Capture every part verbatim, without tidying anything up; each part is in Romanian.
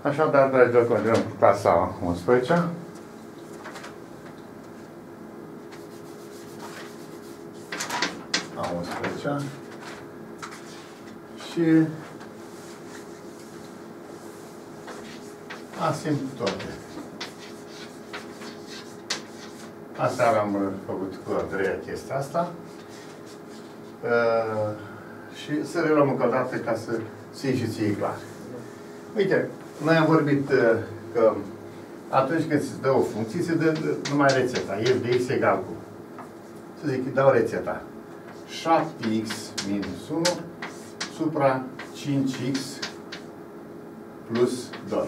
Așadar, dragilor, continuăm cu clasa a unsprezecea. A unsprezecea. Și asimptote. Asta am făcut cu a treia chestia asta. Uh, și să reluăm încă o dată ca să fie și ție clar. Uite, noi am vorbit uh, că atunci când se dă o funcție, se dă numai rețeta. F de x egal cu, să zic, dau rețeta. șapte x minus unu supra cinci x plus doi.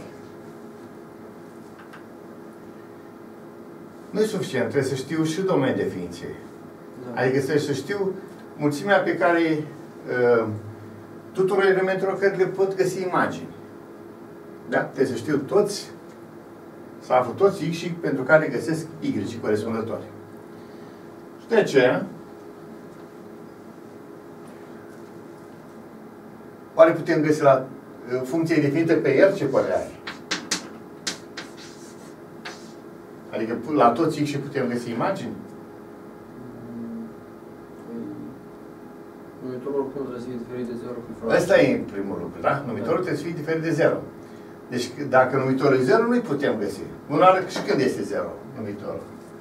Nu e suficient, trebuie să știu și domeniul definiției. Da. Adică trebuie să știu mulțimea pe care uh, tuturor elementelor care le pot găsi imagini. Da? Trebuie să știu toți, să aflu toți x și pentru care găsesc y corespunzători. Și de aceea, oare putem găsi la uh, funcție definită pe R ce părere are? Adică la toți x și putem găsi imagini? Numitorul oricum trebuie să fie diferit de zero. Ăsta e primul lucru, da? Numitorul trebuie să fie diferit de zero. Deci dacă numitorul e zero, nu-i putem găsi. Nu are și când este zero numitorul.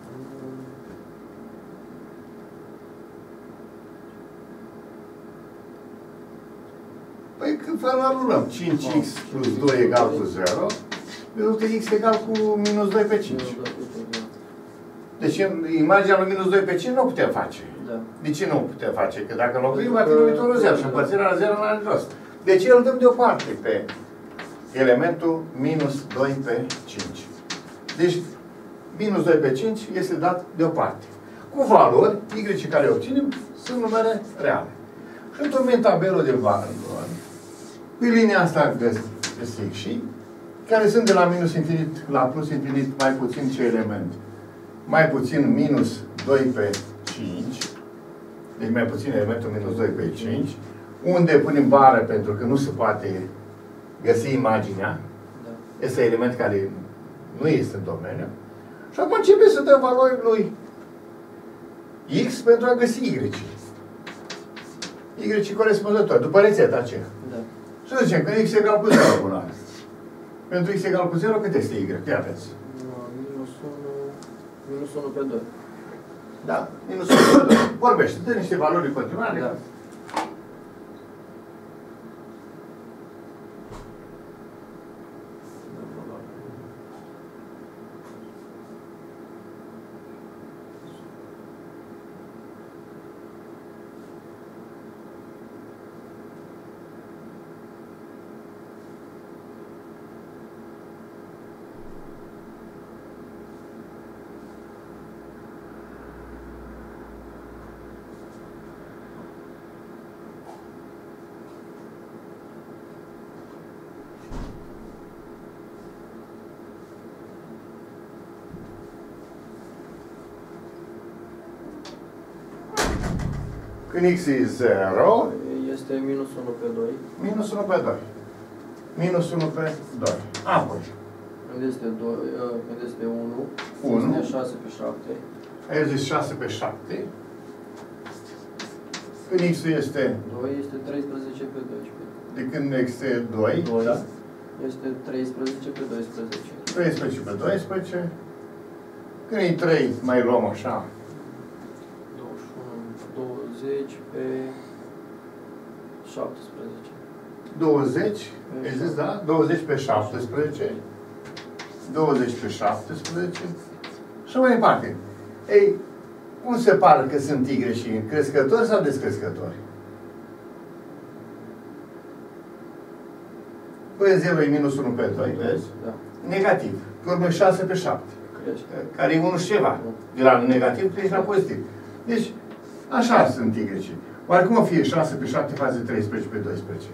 Păi când anulăm cinci x plus doi egal cu zero, rezultă x egal cu minus doi pe cinci. Deci imaginea lui minus doi pe cinci nu o putem face. Da. De ce nu o putem face? Că dacă locuim, va fi numitorul zero și împărțirea la zero nu are rost. Deci îl dăm deoparte pe elementul minus doi pe cinci. Deci minus doi pe cinci este dat deoparte. Cu valori, y care obținem, sunt numere reale. Și întocmim tabelul de valori. Pe linia asta găsesc și care sunt de la minus infinit la plus infinit mai puțin ce element? Mai puțin minus doi pe cinci. Deci mai puțin elementul minus doi pe cinci. Unde punem bară pentru că nu se poate găsi imaginea. Da. Este element care nu este în domeniu. Și acum începe să dăm valori lui x pentru a găsi y. Y corespunzător, după rețeta aceea. Da. Și zicem că x egal cu zero până azi. Pentru x egal cu zero, cât este y? Ia aveți. Minus unu, minus unu pe doi. Da? Minus unu pe doi. Vorbește, dă niște valori în continuare. Da. Când x e zero, este minus unu pe doi. Minus unu pe doi. Minus unu pe doi. Apoi. Când este, doi, când este unu, unu. este șase pe șapte. Aici este șase pe șapte. Când x este... doi este treisprezece pe doisprezece. De când x este doi, doi da? este treisprezece pe doisprezece. treisprezece pe doisprezece. Când e trei, mai luăm așa. douăzeci și unu, douăzeci pe șaptesprezece. douăzeci, ai zis, da? douăzeci pe șaptesprezece. douăzeci pe șaptesprezece. Și mai departe. Ei, cum se pare că sunt y și crescători sau descrescători? Păi zero e minus unu pe doi, vezi? Da. Negativ. Pe urmă șase pe șapte. Crește. Care e unu și ceva. De la negativ treci la pozitiv. Deci, așa sunt y. Oare cum o fie șase pe șapte față de treisprezece pe doisprezece?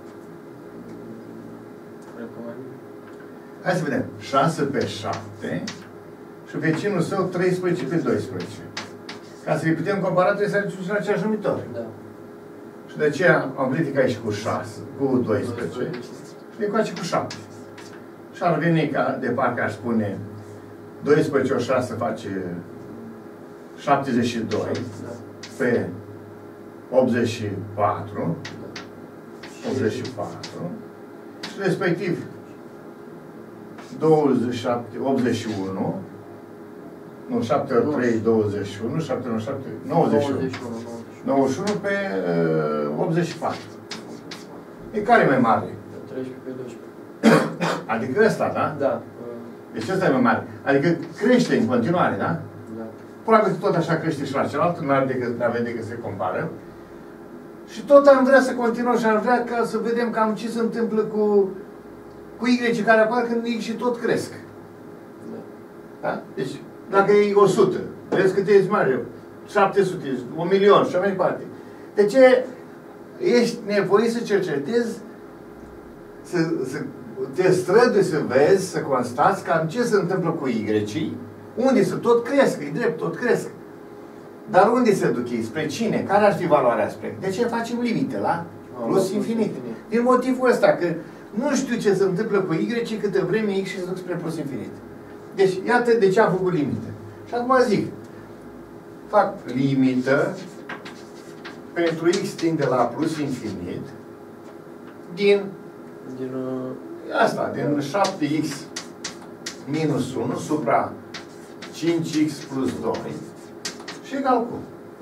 Hai să vedem. șase pe șapte și vecinul său treisprezece pe doisprezece. Ca să le putem compara, trebuie să ajungem la același numitor. Da. Și de aceea am ridicat aici cu șase, cu doisprezece și de coace cu șapte. Și ar veni ca, de parcă aș spune, doisprezece ori șase face șaptezeci și doi Da. pe optzeci și patru. Da. optzeci și patru. Și respectiv douăzeci și șapte, optzeci și unu. Nu, șapte ori trei, douăzeci și unu. șapte ori șapte, nouăzeci și unu. nouăzeci și unu pe uh, optzeci și patru. E care e mai mare? treisprezece pe doisprezece. Adică ăsta, da? Da. Deci ăsta e mai mare. Adică crește în continuare, da? Da. Probabil că tot așa crește și la celălalt, nu are decât, nu avem decât să se compară. Și tot am vrea să continuăm și am vrea ca să vedem cam ce se întâmplă cu, cu Y care apar când X și tot cresc. Da. Da? Deci, dacă e o sută, vezi cât ești mare, șapte sute, un milion și așa mai departe. De ce ești nevoit să cercetezi, să, să te strădui să vezi, să constați cam ce se întâmplă cu Y-ii, unde se tot cresc, e drept, tot cresc. Dar unde se duc ei? Spre cine? Care ar fi valoarea spre? De ce facem limite la plus infinit? Din motivul ăsta, că nu știu ce se întâmplă cu Y câtă vreme X și se duc spre plus infinit. Deci, iată de ce am făcut limită. Și acum zic, fac limită pentru X tinde la plus infinit din, Din... Uh, asta, din șapte X minus unu supra cinci X plus doi și egal cu.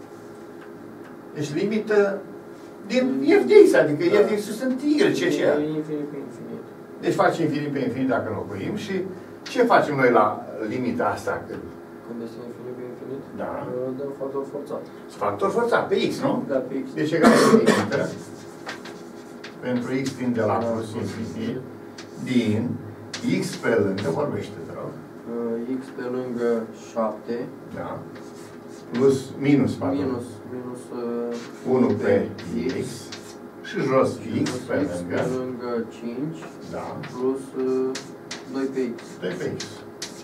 Deci limită din f de X, adică Da. f de X sunt Y, ce ce e infinit pe infinit. Deci face infinit pe infinit dacă înlocuim și ce facem noi la limita asta? Când Când este infinit pe infinit, Da. uh, dăm factor forțat. factor forțat pe X, nu? Da, pe X. Deci egal cu limită pentru X tinde la plus infinit din X pe lângă, vorbește, te rog, Uh, X pe lângă șapte, da, plus, minus, pardon, minus, minus uh, unu pe X și jos X pe X lângă, pe lângă cinci, da, plus uh, doi pe X. doi pe X.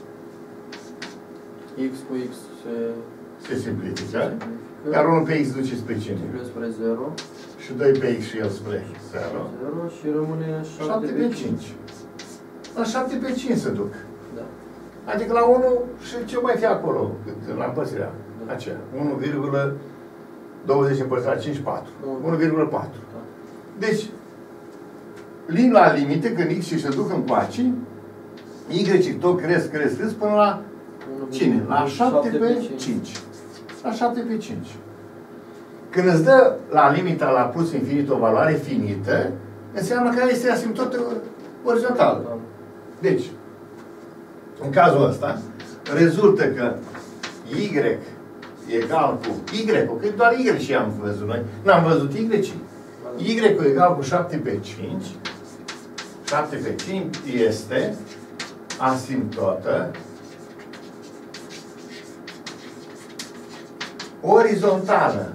X cu X se Se simplifică, simplifică. iar unu pe X duce spre cine? Duce spre zero. Și doi pe X și el spre zero. zero și rămâne șapte șapte pe cinci. La șapte pe cinci se duc. Da. Adică la unu și ce mai fi acolo, cât, la împărțirea Da. aceea. unu virgulă douăzeci împărțit la cinci, patru. unu virgulă patru. Da. Deci, lin la limite, când X și se duc încoace, Y tot cresc, cresc, cresc până la cine? La șapte pe cinci. La șapte pe cinci. Când îți dă la limita la plus infinit o valoare finită, înseamnă că este asimptotă orizontală. Deci, în cazul ăsta, rezultă că Y egal cu Y-ul, că doar Y și am văzut noi, n-am văzut Y-ii. Y-ul egal cu șapte pe cinci, șapte pe cinci este asimptotă orizontală.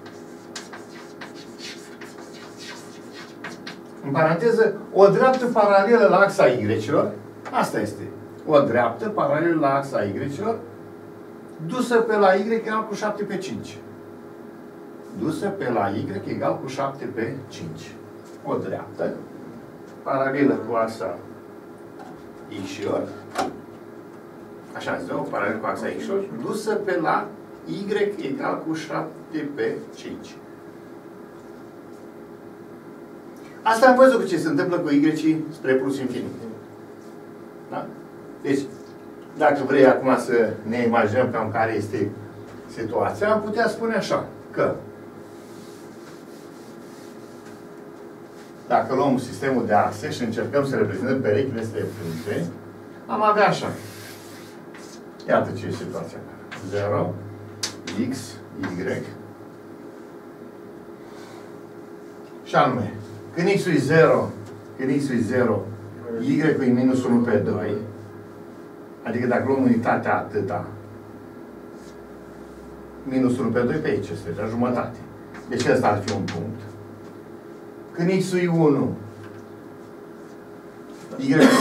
În paranteză, o dreaptă paralelă la axa Y-ilor, asta este, o dreaptă paralelă la axa Y-ilor, dusă pe la Y egal cu șapte pe cinci. Dusă pe la Y egal cu șapte pe cinci. O dreaptă paralelă cu axa Y-ilor, așa zis, o paralelă cu axa Y-ilor, dusă pe la Y egal cu șapte pe cinci. Asta am văzut cu ce se întâmplă cu Y spre plus infinit. Da? Deci, dacă vrei acum să ne imaginăm cam care este situația, am putea spune așa, că dacă luăm sistemul de axe și încercăm să reprezentăm perechile străpunte, am avea așa. Iată ce e situația. zero, X, Y. Și anume, când X-ul e zero, când X-ul e zero, Y-ul e minus unu pe doi, adică dacă luăm unitatea atâta, minus unu pe doi pe aici este, la jumătate. Deci ăsta ar fi un punct. Când X-ul e unu, Y-ul e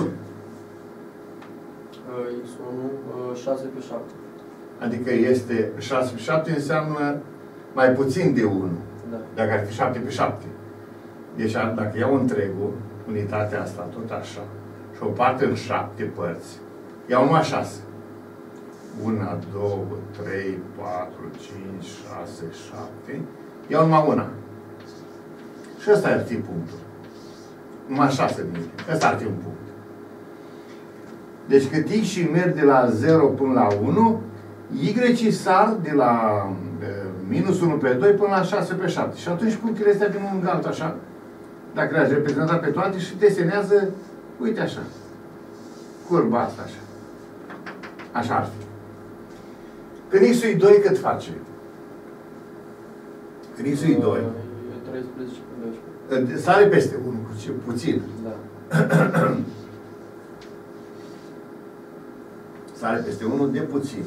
X unu, șase pe șapte. adică este șase pe șapte înseamnă mai puțin de unu. Da. Dacă ar fi șapte pe șapte. Deci dacă iau întregul, unitatea asta, tot așa, și o parte în șapte părți, iau numai șase. Una, două, trei, patru, cinci, șase, șapte. Iau numai una. Și ăsta ar fi punctul. Numai șase minute. Ăsta ar fi un punct. Deci cât X merg de la zero până la unu, Y sar de la minus unu pe doi până la șase pe șapte. Și atunci punctele astea vin unul în altul, așa. Dacă le-aș reprezenta pe toate și desenează, uite așa. Curba asta, așa. Așa ar fi. Când X-ul e doi, cât face? Când X-ul e doi. treisprezece pe doisprezece. Sare peste unu, puțin. Da. Sare peste unu de puțin.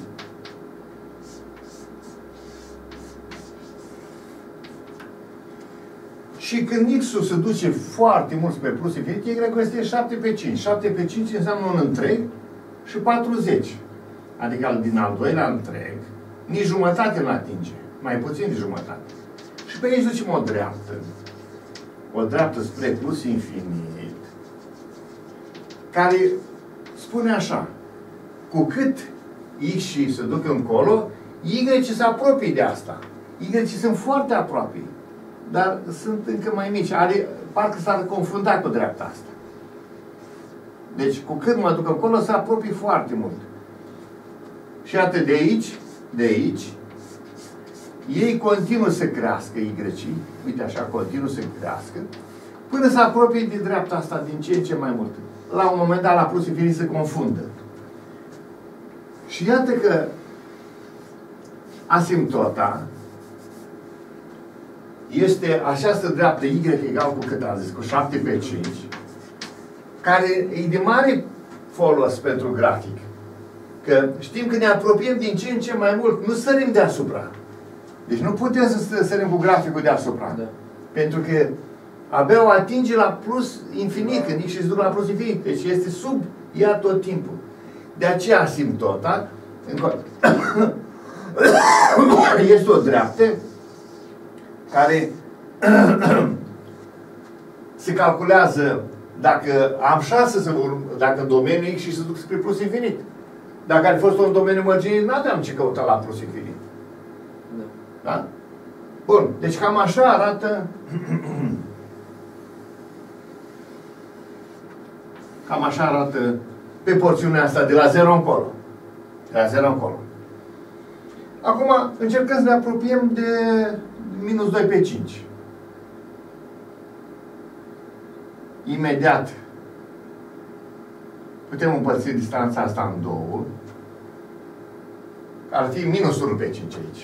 Și când X-ul se duce foarte mult spre plus infinit, Y-ul este șapte pe cinci. șapte pe cinci înseamnă un întreg și patruzeci. Adică din al doilea întreg, nici jumătate nu atinge. Mai puțin de jumătate. Și pe aici ducem o dreaptă. O dreaptă spre plus infinit, care spune așa: cu cât X se duc încolo, Y se apropie de asta. Y sunt foarte aproape. Dar sunt încă mai mici. Are, parcă s-ar confunda cu dreapta asta. Deci, cu cât mă duc încolo, se apropie foarte mult. Și atât de aici, de aici, ei continuă să crească, Y, uite așa, continuă să crească, până se apropie de dreapta asta din ce în ce mai mult. La un moment dat, la plus infinit se confundă. Și iată că asimptota este această dreaptă Y egal cu cât am zis, cu șapte pe cinci, care e de mare folos pentru grafic. Că știm că ne apropiem din ce în ce mai mult, nu sărim deasupra. Deci nu putem să sărim cu graficul deasupra. Da. Pentru că abia o atinge la plus infinit, când X se duc la plus infinit. Deci este sub ea tot timpul. De aceea asimptota este o dreaptă care se calculează dacă am șanse să dacă domeniul X și se duc spre plus infinit. Dacă ar fi fost un domeniu mărginit, nu aveam ce căuta la plus infinit. Da. Da? Bun. Deci cam așa arată cam așa arată pe porțiunea asta de la zero încolo. De la zero încolo. Acum încercăm să ne apropiem de minus doi pe cinci. Imediat putem împărți distanța asta în două. Ar fi minus unu pe cinci aici.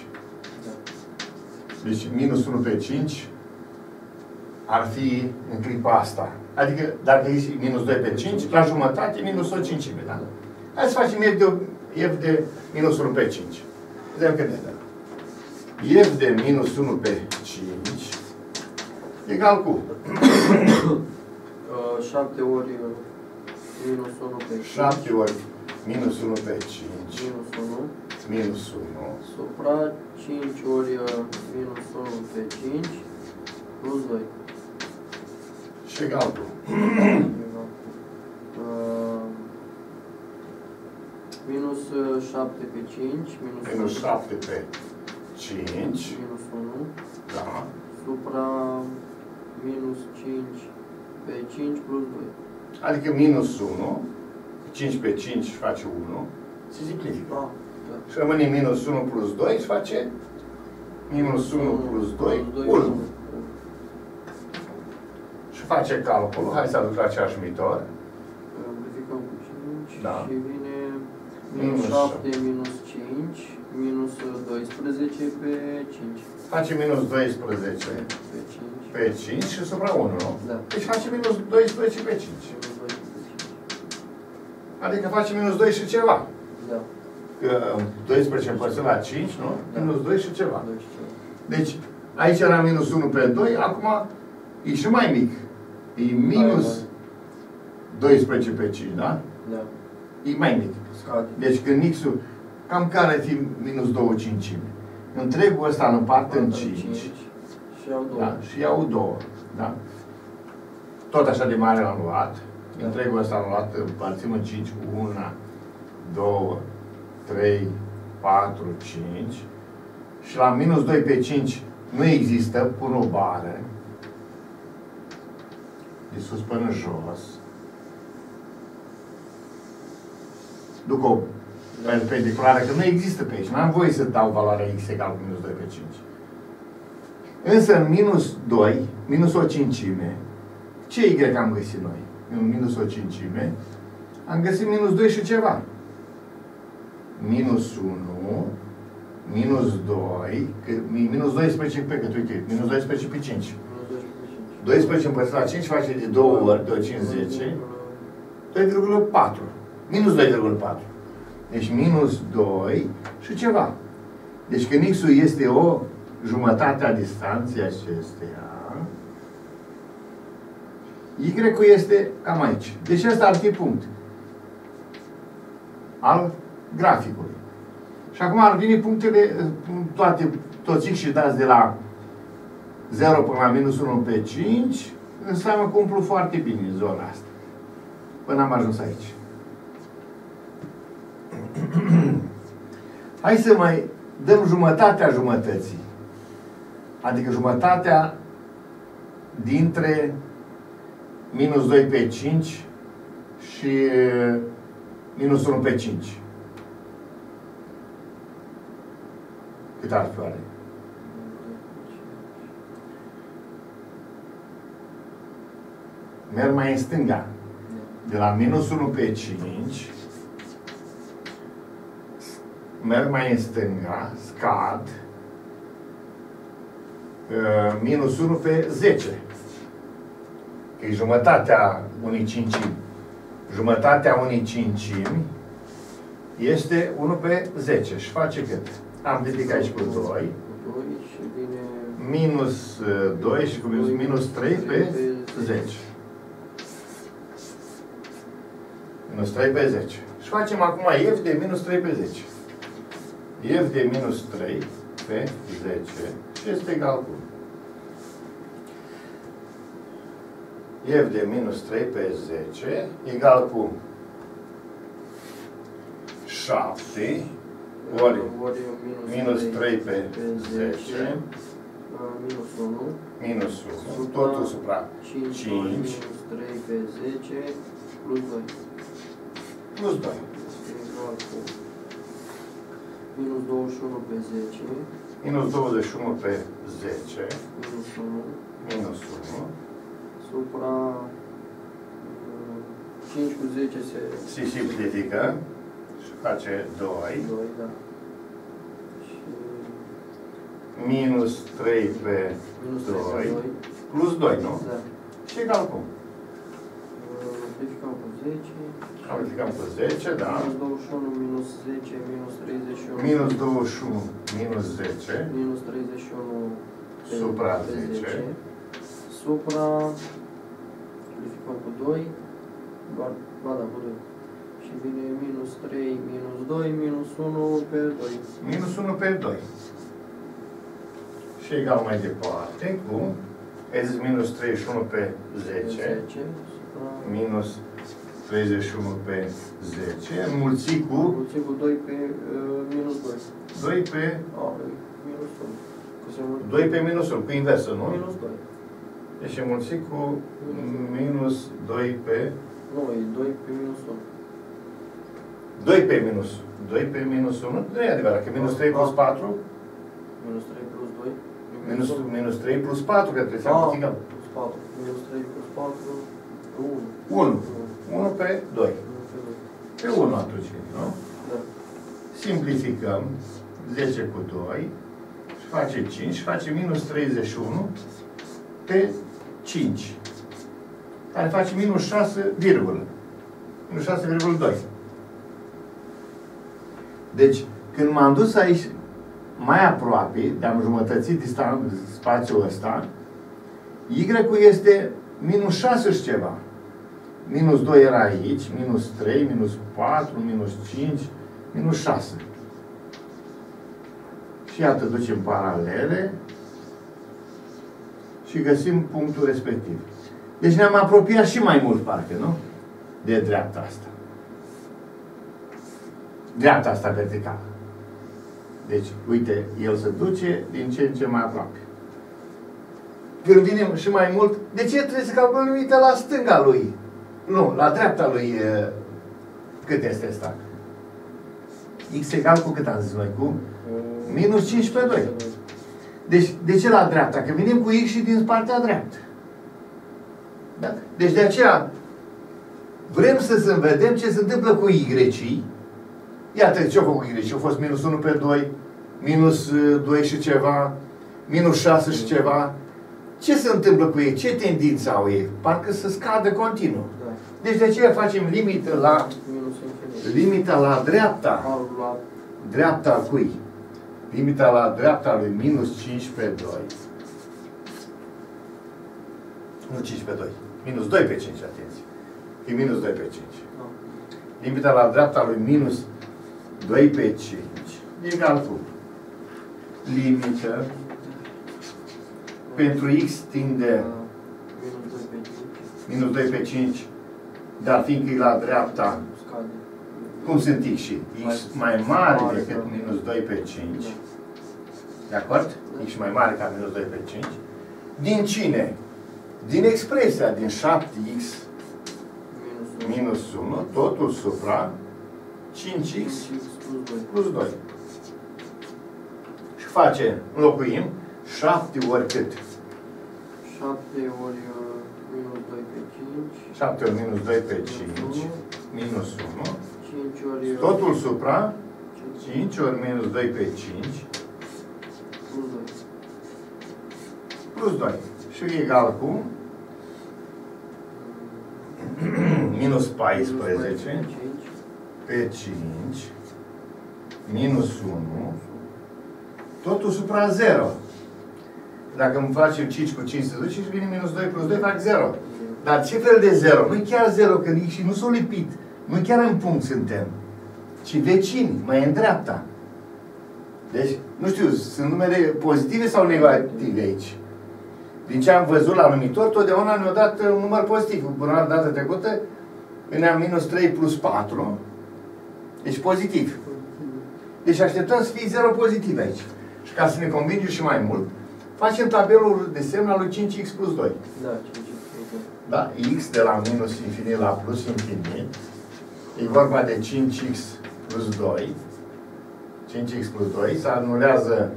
Deci minus unu pe cinci ar fi în clipa asta. Adică dacă e minus doi pe cinci, la jumătate minus o cincime. Da? Hai să facem F de, F de minus unu pe cinci. Vedem cât ne dă. F de minus unu pe cinci egal cu șapte ori minus unu pe cinci. șapte ori minus unu pe cinci. Minus unu. Minus unu. Supra cinci ori minus unu pe cinci plus doi. Și egal cu uh, minus șapte pe cinci. Minus, minus șapte pe cinci. Minus unu. Da. Supra minus cinci pe cinci plus doi. Adică minus unu. cinci pe cinci face unu. Se simplifică. Da. Da. Și rămâne minus unu plus doi și face minus unu plus doi, unu. Și face calculul. Hai să aduc la aceeași mitor. Amplificăm cu cinci. Da. Și vine minus șapte minus cinci minus doisprezece pe cinci. Face minus doisprezece pe cinci. Pe cinci și supra unu, nu? Da. Deci face minus doisprezece pe cinci. Adică face minus doi și ceva. Da. Că doisprezece împărțit la cinci, nu? Da. Minus doi și ceva. doi și ceva. Deci, aici era minus unu pe doi, acum e și mai mic. E minus doisprezece pe cinci, da? Da. E mai mic. Scade. Deci când X-ul, cam care ar fi minus două cincimi? Întregul ăsta în parte în cinci. Și iau două. Da? Și iau două. Da? Tot așa de mare l-am luat. Întregul ăsta am luat, împărțim în cinci cu unu, doi, trei, patru, cinci. Și la minus doi pe cinci nu există, pun o bară. De sus până jos. Duc o perpendiculară, că nu există pe aici. N-am voie să dau valoarea x egal cu minus doi pe cinci. Însă în minus doi, minus o cincime, ce y am găsit noi? În minus o cincime, am găsit minus doi și ceva. Minus unu, minus doi, că, minus doisprezece pe cât, uite, minus doisprezece pe cinci. doisprezece împărțit la cinci face de două ori, doi, cinci, zece, doi virgulă patru. Minus doi virgulă patru. Deci minus doi și ceva. Deci când x-ul este o jumătate a distanței acesteia, y-ul este cam aici. Deci ăsta ar fi punct al graficului. Și acum ar veni punctele, toate, toți x și dați de la zero până la minus unu pe cinci, înseamnă că umplu foarte bine zona asta. Până am ajuns aici. Hai să mai dăm jumătatea jumătății. Adică jumătatea dintre minus doi pe cinci și minus unu pe cinci. Cât ar fi oare? Merg mai în stânga. De la minus unu pe cinci merg mai în stânga, scad uh, minus unu pe zece. Că e jumătatea unei cincimi. Jumătatea unei cincimi este unu pe zece. Și face cât? Am ridicat aici cu doi. Minus doi și cu minus, minus trei pe zece. Minus trei pe zece. Și facem acum f de minus trei pe zece. F de minus trei pe zece și este egal cu F de minus trei pe zece egal cu șapte ori minus trei pe zece minus unu minus unu, totul supra cinci minus trei pe zece plus doi. Plus doi. Egal cu minus douăzeci și unu pe zece. Minus douăzeci și unu pe zece. Minus unu. Minus unu. Supra cinci cu zece se... Se simplifică și face doi. doi, da. Și... Minus trei pe minus doi. Plus doi, nu? Da. Și egal cum? Multiplicăm cu zece. Multiplicăm cu zece, da. Minus douăzeci și unu, minus zece, minus treizeci și unu. Minus douăzeci și unu, minus zece. Minus treizeci și unu pe, Supra pe zece. zece. Supra, multiplicăm cu doi. Doar, ba da, cu doi. Și vine minus trei, minus doi, minus unu pe doi. Minus unu pe doi. Și egal mai departe cu, ai zis minus treizeci și unu pe zece. zece supra... Minus treizeci și unu pe zece, înmulțit cu... Înmulțit cu doi pe uh, minus doi. doi pe... A, minus unu. doi pe minus unu, cu inversă, nu? Minus doi. Deci înmulțit cu minus doi pe... Nu, e doi pe minus unu. doi pe minus. doi pe minus unu? Nu e adevărat, că minus trei plus patru? Minus trei plus doi. Minus, minus trei plus patru, că trebuie să amplificăm. Plus patru. Minus trei plus patru. unu. unu. unu pe doi. Pe unu atunci, nu? Da. Simplificăm. zece cu doi. Și face cinci. Și face minus treizeci și unu pe cinci. Care face minus șase virgulă. Minus șase virgulă doi. Deci, când m-am dus aici mai aproape, de-am jumătățit spațiul ăsta, Y-ul este minus șase și ceva. Minus doi era aici, minus trei, minus patru, minus cinci, minus șase. Și iată, ducem paralele și găsim punctul respectiv. Deci ne-am apropiat și mai mult, parcă, nu? de dreapta asta. Dreapta asta verticală. Deci, uite, el se duce din ce în ce mai aproape. Când vine și mai mult, de ce trebuie să calculăm limita la stânga lui? Nu, la dreapta lui, cât este asta? X egal cu cât am zis noi? Cu minus cinci pe doi. Deci, de ce la dreapta? Că venim cu X și din partea dreaptă. Da? Deci de aceea vrem să vedem ce se întâmplă cu Y. Iată ce-a făcut cu Y. A fost minus unu pe doi, minus doi și ceva, minus șase și ceva. Ce se întâmplă cu ei? Ce tendință au ei? Parcă să scadă continuu. Da. Deci de aceea facem limită la limita la dreapta. Dreapta cui? Limita la dreapta lui minus cinci pe doi. Nu cinci pe doi. Minus doi pe cinci, atenție. E minus doi pe cinci. Da. Limita la dreapta lui minus doi pe cinci. Egal cu limită pentru X tinde minus doi pe cinci, dar fiindcă e la dreapta, cum sunt X și X mai mare decât minus doi pe cinci. De acord? X mai mare ca minus doi pe cinci. Din cine? Din expresia din șapte X minus unu, totul supra cinci X plus doi. Și face, înlocuim, șapte ori cât? șapte ori minus doi pe cinci. șapte ori minus doi pe cinci. Minus unu. cinci ori... Totul supra cinci ori minus doi pe cinci. Plus doi. Plus doi. Și egal cu minus paisprezece pe cinci. Minus unu. Totul supra zero. Dacă îmi facem cinci cu cinci se duce și vine minus doi plus doi, fac zero. Dar ce fel de zero? Nu-i chiar zero, că și nu s-o lipit. Nu chiar în punct suntem. Ci vecini, mai în dreapta. Deci, nu știu, sunt numere pozitive sau negative aici? Din ce am văzut la numitor, totdeauna ne-a dat un număr pozitiv. Până la data trecută, veneam minus trei plus patru. Deci pozitiv. Deci așteptăm să fie zero pozitiv aici. Și ca să ne convingem și mai mult, facem tabelul de semn al lui cinci X plus doi. Da, cinci X plus doi. Da? X de la minus infinit la plus infinit. E vorba de cinci X plus doi. cinci X plus doi se anulează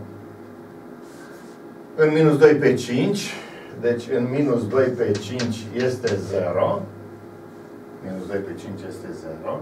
în minus doi pe cinci. Deci în minus doi pe cinci este zero. Minus doi pe cinci este zero.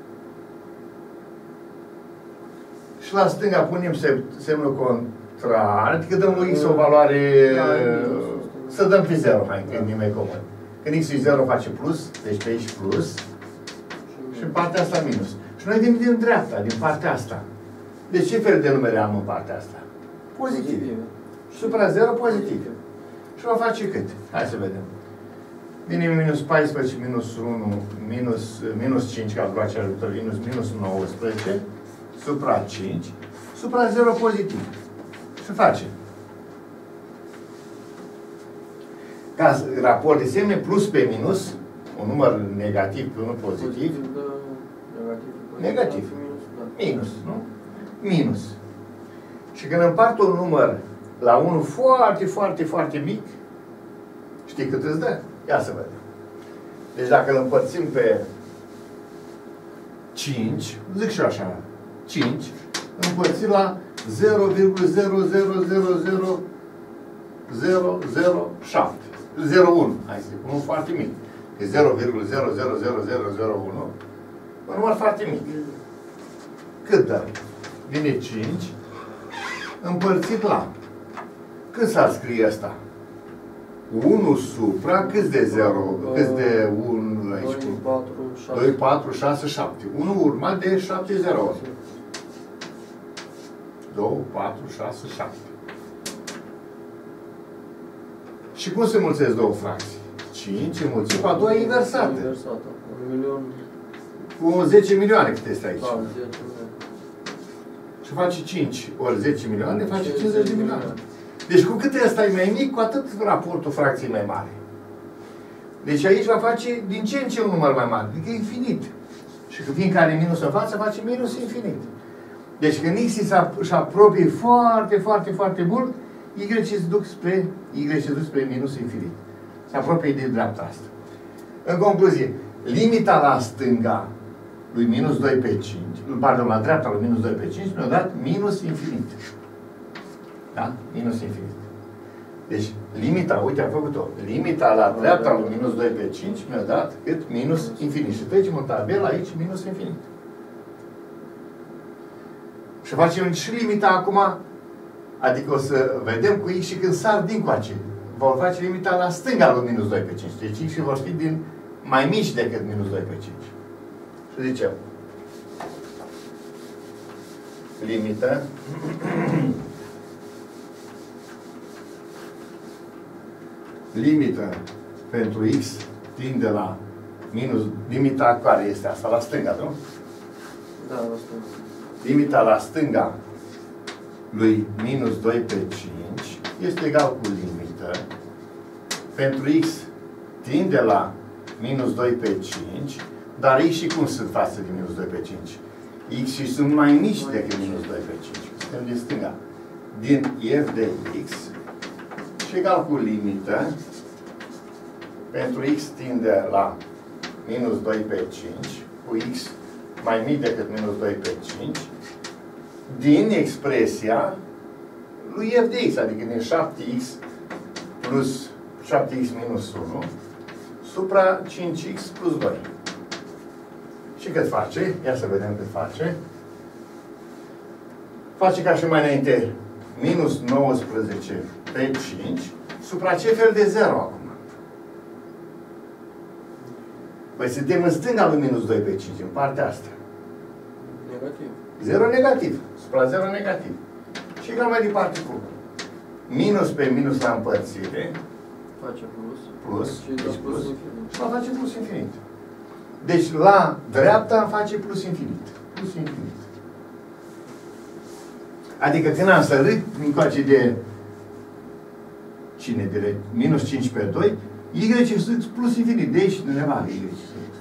Și la stânga punem semnul contrar, adică dăm lui X o valoare, să dăm pe zero, hai, când e mai comun. Când X e zero face plus, deci pe aici plus, și în partea asta minus. Și noi din, din dreapta, din partea asta. Deci ce fel de numere am în partea asta? Pozitiv. Supra zero, pozitiv. Și va face cât? Hai să vedem. Vine minus paisprezece, minus unu, minus, minus cinci, calculația cea ajutor, minus, minus nouăsprezece, supra cinci, supra zero pozitiv. Și face. Ca raport de semne, plus pe minus, un număr negativ pe unul pozitiv. Negativ. Minus, nu? Minus. Și când împart un număr la unul foarte, foarte, foarte mic, știi cât îți dă? Ia să vedem. Deci dacă îl împărțim pe cinci, zic și așa, cinci, împărțit la zero virgulă zero zero zero zero zero zero șapte. zero virgulă unu, hai să zic, unul foarte mic. E zero virgulă zero zero zero zero zero unu, un număr foarte mic. Cât dă? Vine cinci, împărțit la. Cât s-ar scrie asta? unu supra, câți de zero? Câți de unu aici? doi, patru, șase, șapte. unu urmat de șapte zero ori. doi, patru, șase, șapte. Și cum se mulțesc două fracții? cinci înmulțit cu a doua inversată. Cu zece milioane cât este aici. Și face cinci ori zece milioane, face cincizeci de milioane. Deci cu cât ăsta e mai mic, cu atât raportul fracției mai mare. Deci aici va face din ce în ce un număr mai mare, adică infinit. Și că fiindcă are minus în față, face minus infinit. Deci când X își apropie foarte, foarte, foarte mult, Y se duc spre, Y se duc spre minus infinit. Se apropie de dreapta asta. În concluzie, limita la stânga lui minus doi pe cinci, pardon, la dreapta lui minus doi pe cinci, mi-a dat minus infinit. Da? Minus infinit. Deci, limita, uite, am făcut-o. Limita la dreapta lui minus doi pe cinci mi-a dat cât? Minus infinit. Și trecem în tabel aici, minus infinit. Și facem și limita acum, adică o să vedem cu X și când sar dincoace. Vor face limita la stânga lui minus doi pe cinci. Deci X vor fi din mai mici decât minus doi pe cinci. Și zicem, limită limită pentru X tinde la minus, limita care este asta? La stânga, nu? Da, la stânga. Limita la stânga lui minus doi pe cinci este egal cu limită pentru X tinde la minus doi pe cinci, dar X și cum sunt față de minus doi pe cinci? X și sunt mai mici decât minus doi pe cinci. Suntem din stânga. Din f de X și egal cu limită pentru X tinde la minus doi pe cinci, cu X mai mic decât minus doi pe cinci, din expresia lui f de X, adică din șapte X plus șapte X minus unu supra cinci X plus doi. Și cât face? Ia să vedem cât face. Face ca și mai înainte minus nouăsprezece pe cinci supra ce fel de zero acum? Păi suntem în stânga lui minus doi pe cinci, în partea asta. Negativ. zero negativ. Supra zero negativ. Și egal mai departe cu minus pe minus la împărțire. Face plus. Plus. Și deci plus infinit. Și va face plus infinit. Deci la dreapta face plus infinit. Plus infinit. Adică când am sărit încoace de cine? De minus cinci pe doi, Y sunt plus infinit. De aici undeva Y sunt.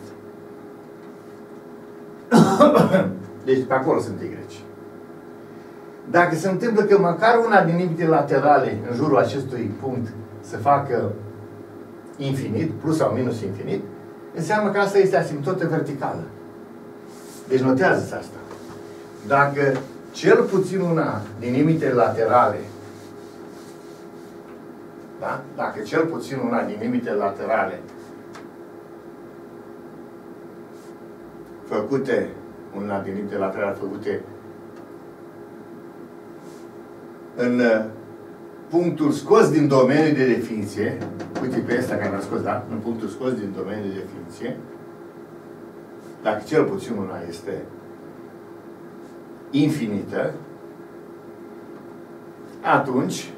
Deci pe acolo sunt Y. Dacă se întâmplă că măcar una din limitele laterale în jurul acestui punct să facă infinit, plus sau minus infinit, înseamnă că asta este asimptotă verticală. Deci notează asta. Dacă cel puțin una din limitele laterale, da? Dacă cel puțin una din limitele laterale făcute, una din limitele laterale făcute în punctul scos din domeniul de definiție, uite pe ăsta care l-am scos, da? În punctul scos din domeniul de definiție, dacă cel puțin una este infinită, atunci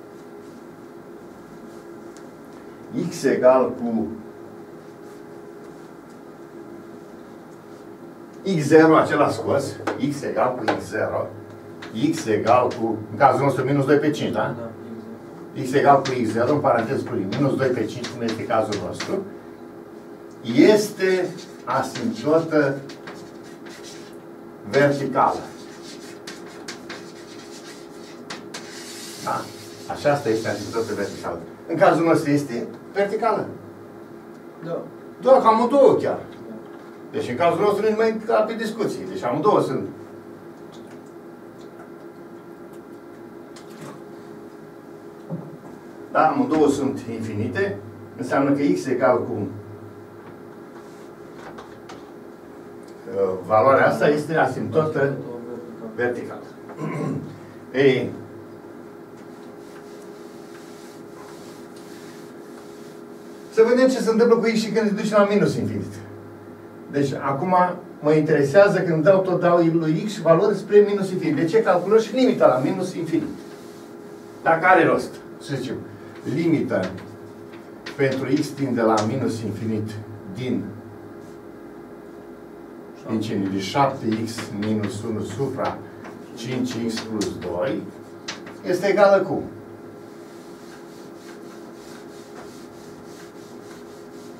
X egal cu X zero, acela scos, X egal cu X zero, X egal cu, în cazul nostru, minus doi pe cinci, da? Da, exact. X egal cu X zero, în paranteză cu minus doi pe cinci, cum este cazul nostru, este asimptotă verticală. Da? Așa asta este asimptotă verticală. În cazul nostru este verticală. Da. Doar că amândouă chiar. Deci în cazul nostru nu mai ca pe discuții. Deci amândouă sunt. Da? Amândouă sunt infinite. Înseamnă că X egal cu uh, valoarea asta este asimptotă verticală. Ei, să vedem ce se întâmplă cu X și când se duce la minus infinit. Deci, acum mă interesează când dau tot dau lui X valori spre minus infinit. De ce calculăm și limita la minus infinit? Dacă are rost, să zicem, limita pentru X tinde la minus infinit din din cine? De șapte X minus unu supra cinci X plus doi este egală cu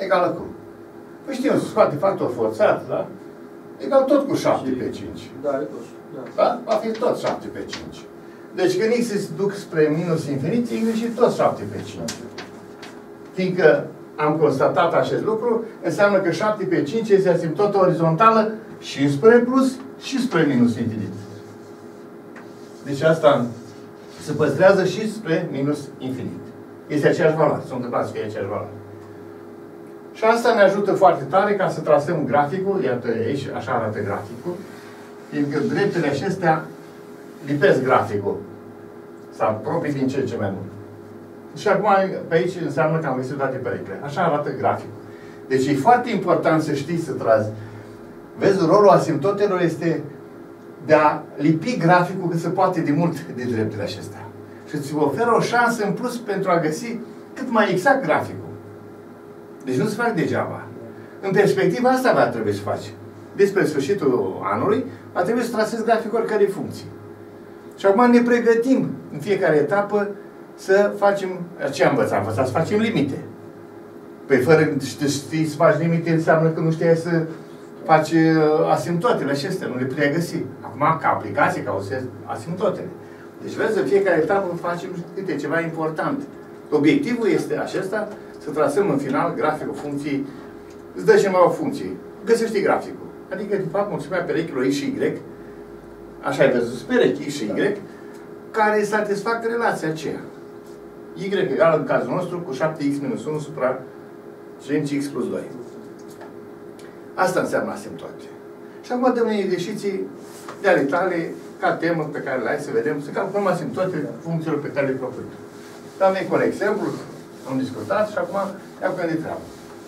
egală cu. Păi știm, să scoate factor forțat, da? Egal tot cu șapte pe cinci. Da, e tot. Da. Da? Va fi tot șapte pe cinci. Deci când x se duc spre minus infinit, y și tot șapte pe cinci. Fiindcă am constatat acest lucru, înseamnă că șapte pe cinci este asimtotă orizontală și spre plus și spre minus infinit. Deci asta se păstrează și spre minus infinit. Este aceeași valoare. Sunt întâmplat să fie aceeași valoare. Și asta ne ajută foarte tare ca să trasăm graficul. Iată aici, așa arată graficul. Fiindcă dreptele acestea lipesc graficul. Se apropie din ce în ce mai mult. Și acum, pe aici înseamnă că am găsit toate perechile. Așa arată graficul. Deci e foarte important să știi să trazi. Vezi, rolul asimtotelor este de a lipi graficul cât se poate de mult de dreptele acestea. Și îți oferă o șansă în plus pentru a găsi cât mai exact graficul. Deci nu se fac degeaba. În perspectiva asta va trebui să faci. Despre sfârșitul anului, va trebui să trasezi graficul oricărei funcții. Și acum ne pregătim în fiecare etapă să facem... Ce am învățat? Am învățat să facem limite. Păi fără știi să faci limite înseamnă că nu știai să faci asimptotele acestea, nu le puteai găsi. Acum, ca aplicație, ca o să asimptotele. Deci, vezi, în fiecare etapă facem câte ceva important. Obiectivul este acesta, să trasăm în final graficul funcției. Îți dă și mai o funcție. Găsești graficul. Adică, de fapt, mulțimea perechilor X și Y, așa ai văzut, perechi X și Y, care satisfac relația aceea. Y egal, în cazul nostru, cu șapte x minus unu supra cinci x plus doi. Asta înseamnă asimptote. Și acum dăm exerciții de ale tale, ca temă pe care le ai, să vedem, să calculăm asimptote funcțiilor pe care le propun. Dar cu un exemplu, am discutat și acum ia cu de treabă.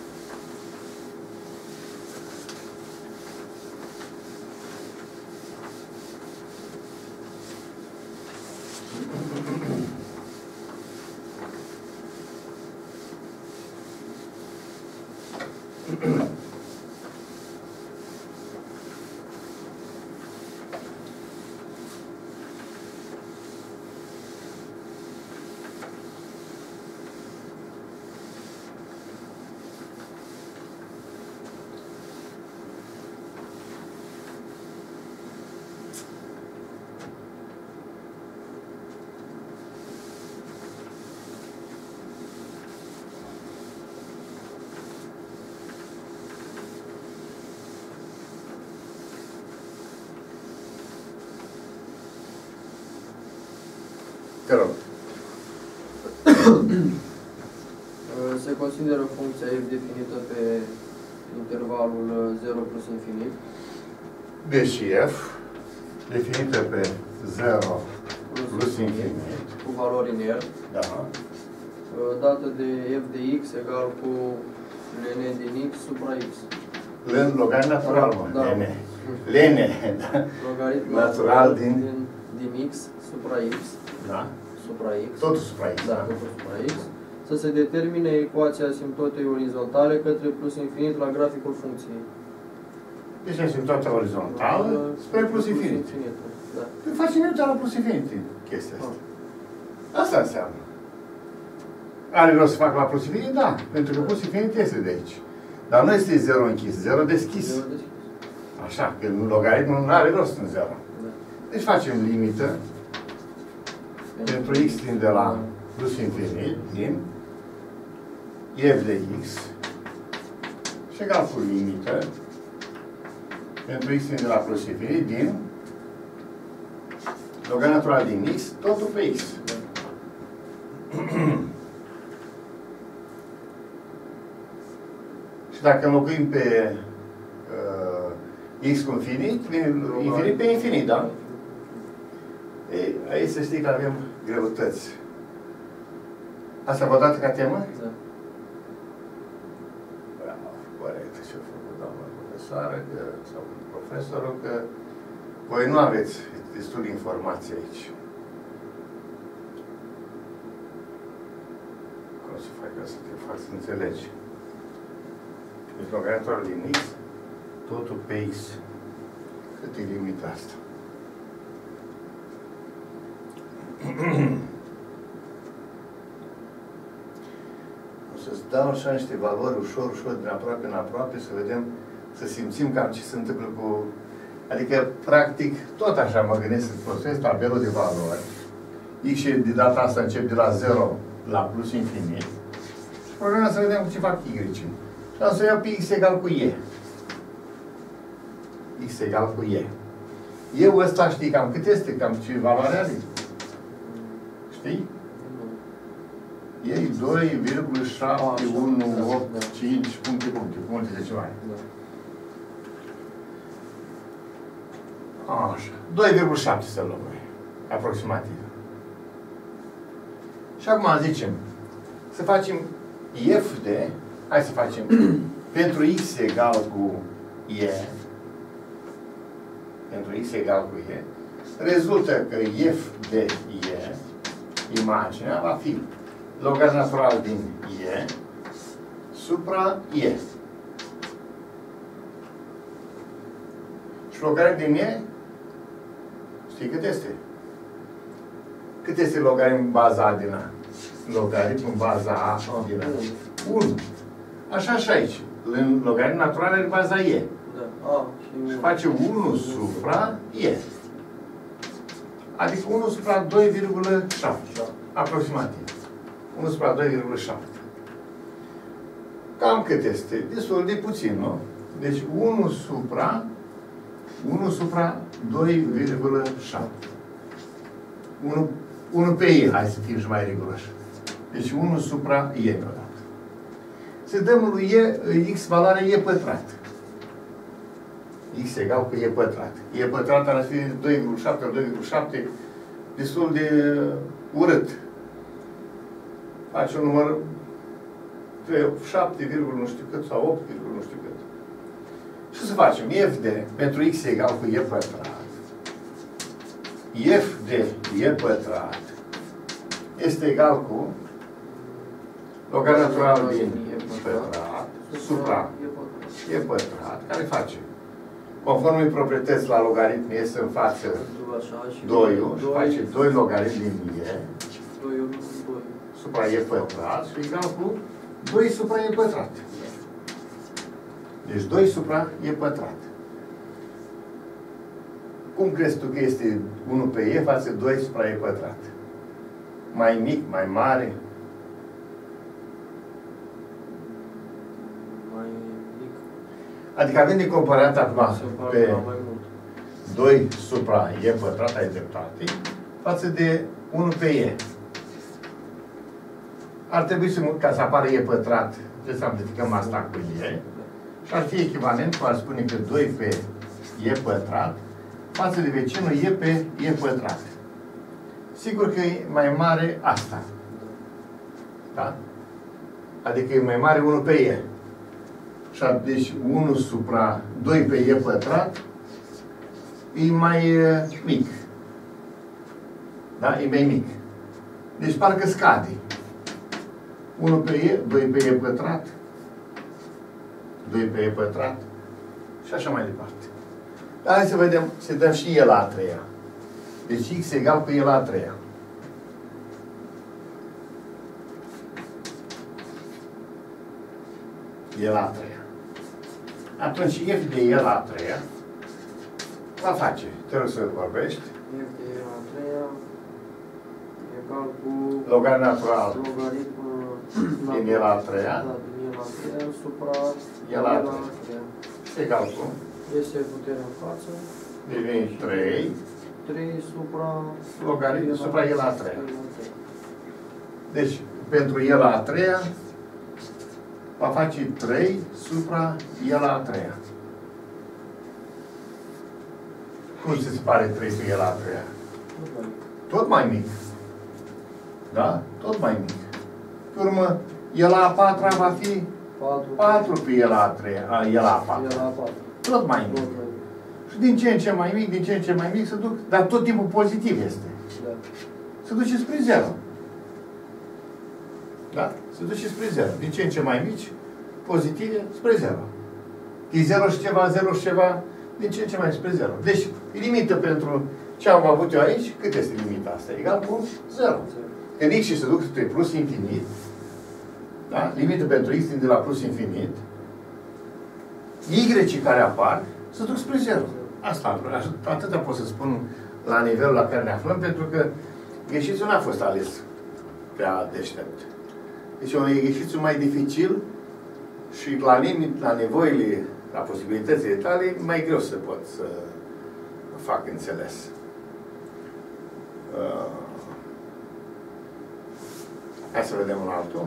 Te rog. Se consideră funcția f definită pe intervalul zero plus infinit. Deci f definită pe zero plus, plus infinit. Cu valori in R. Da. Dată de f de x egal cu ln din x supra x. Ln logarit natural, mă. Da. Ln. Ln. Da. Logarit natural din... din, din x supra x. Da. Supra x. Totul supra x. Da, totul supra x. Să se determine ecuația asimptotei orizontale către plus infinit la graficul funcției. Deci asimptota orizontală spre plus infinit. Da. Păi facem eu la plus infinit chestia asta. Asta înseamnă. Are rost să fac la plus infinit? Da. Pentru că plus infinit este de aici. Dar nu este zero închis, zero deschis. Zero deschis. Așa, că logaritmul nu are rost în zero. Da. Deci facem limită pentru x din de la plus infinit din f de x și egal cu limită pentru x din de la plus infinit din logarit natural din x, totul pe x. Și dacă înlocuim pe uh, x cu infinit, vine infinit pe infinit, da? Ei, aici să știi că avem greutăți. Asta vă dată ca temă? Da. Bravo, corect. Și-a făcut doamna profesoară, că, sau profesorul, că voi nu aveți destul de informații aici. Cum să fac eu să te fac să înțelegi? Deci logaritmul din x, totul pe x. Cât e limita asta? O să dau așa niște valori ușor, ușor, din aproape în aproape, să vedem, să simțim cam ce se întâmplă cu... Adică, practic, tot așa mă gândesc să construiesc tabelul de valori. X și de data asta încep de la zero la plus infinit. Și programăm să vedem ce fac Y. Și am să iau pe X egal cu Y. X egal cu Y. Eu ăsta știi cam cât este, cam ce valoare are? Știi? E doi virgulă șapte unu opt cinci puncte, puncte, multe de ceva. Așa. doi virgulă șapte să luăm noi. Aproximativ. Și acum zicem, să facem f de, hai să facem, pentru x egal cu y, pentru x egal cu y, rezultă că f de y, imaginea, va fi logaritm natural din y supra y. Și logaritm din y, știi cât este? Cât este logaritm în baza A din A? Logaritm în baza A din A. unu. Așa și aici. În logaritm natural are baza E. Da. Și face unu supra E. Adică unu supra doi virgulă șapte. Aproximativ. unu supra doi virgulă șapte. Cam cât este? Destul de puțin, nu? Deci unu supra unu supra doi virgulă șapte. unu pe E, hai să fim și mai riguroși. Deci unu supra E deodată. Să dăm lui E, X valoare E pătrat. X egal cu E pătrat. E pătrat ar fi doi virgulă șapte, doi virgulă șapte, destul de urât. Face un număr șapte, nu știu cât, sau opt, nu știu cât. Și să facem f de, pentru x egal cu e pătrat, f de e pătrat este egal cu logaritm natural din e pătrat supra e pătrat, care face? Conform unui proprietăți la logaritm iese în față doi-ul și face doi logaritm din e supra e pătrat și egal cu doi supra e pătrat. Deci doi supra e pătrat. Cum crezi tu că este unu pe e față doi supra e pătrat? Mai mic, mai mare? Mai mic. Adică avem de comparat acum pe doi supra e pătrat, ai dreptate, față de unu pe e. Ar trebui să, ca să apară e pătrat, trebuie să amplificăm asta cu e. Și ar fi echivalent cu ar spune că doi pe e pătrat față de vecinul e pe e pătrat. Sigur că e mai mare asta. Da? Adică e mai mare unu pe e. Și deci unu supra doi pe e pătrat e mai mic. Da? E mai mic. Deci parcă scade. unu pe e, doi pe e pătrat, doi pe e pătrat și așa mai departe. Dar hai să vedem, să dăm și e la a treia. Deci x egal cu e la a treia. E la a treia. Atunci f de e la a treia va face. Trebuie să vorbești. F de e la a treia egal cu logaritm natural logaritm din e la a treia. Da, din e la a treia supra e la a treia. Egal cu este puterea în față. Devine trei. trei supra logaritm supra e la a treia. Deci, pentru e la a treia va face trei supra e la a treia. Cum se pare trei pe e la a treia? Tot mai mic. Da? Tot mai mic. Pe urmă, e la a patra va fi patru pe e la a treia. A, e la a patra. Tot mai mic. Și din ce în ce mai mic, din ce în ce mai mic se duc, dar tot timpul pozitiv este. Da. Se duce spre zero. Da? Se duce spre zero. Din ce în ce mai mici, pozitive, spre zero. E zero și ceva, zero și ceva, din ce în ce mai spre zero. Deci, limită pentru ce am avut eu aici, cât este limita asta? Egal cu zero. Când x se duc spre plus infinit, Da? Limită pentru x de la plus infinit. Y care apar se duc spre zero. Asta, atâta pot să spun la nivelul la care ne aflăm, pentru că exercițiul n-a fost ales prea deștept. Deci e un exercițiu mai dificil și la limit, la nevoile, la posibilitățile tale, mai greu să pot să fac înțeles. Uh, hai să vedem un altul.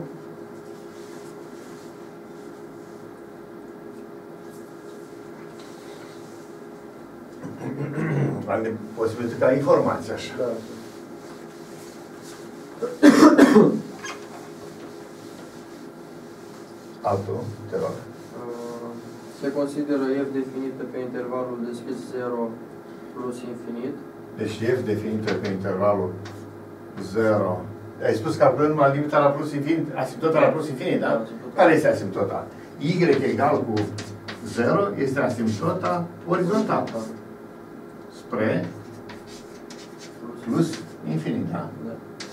Am posibilitatea ca informație, așa. Da. Altul, te rog. Se consideră f definită pe intervalul deschis zero plus infinit. Deci f definită pe intervalul zero. Ai spus calculând numai limita la plus infinit, asimptota la plus infinit, da? Asimptota. Care este asimptota? Y egal cu zero este asimptota orizontală. Spre plus infinit, da? Da.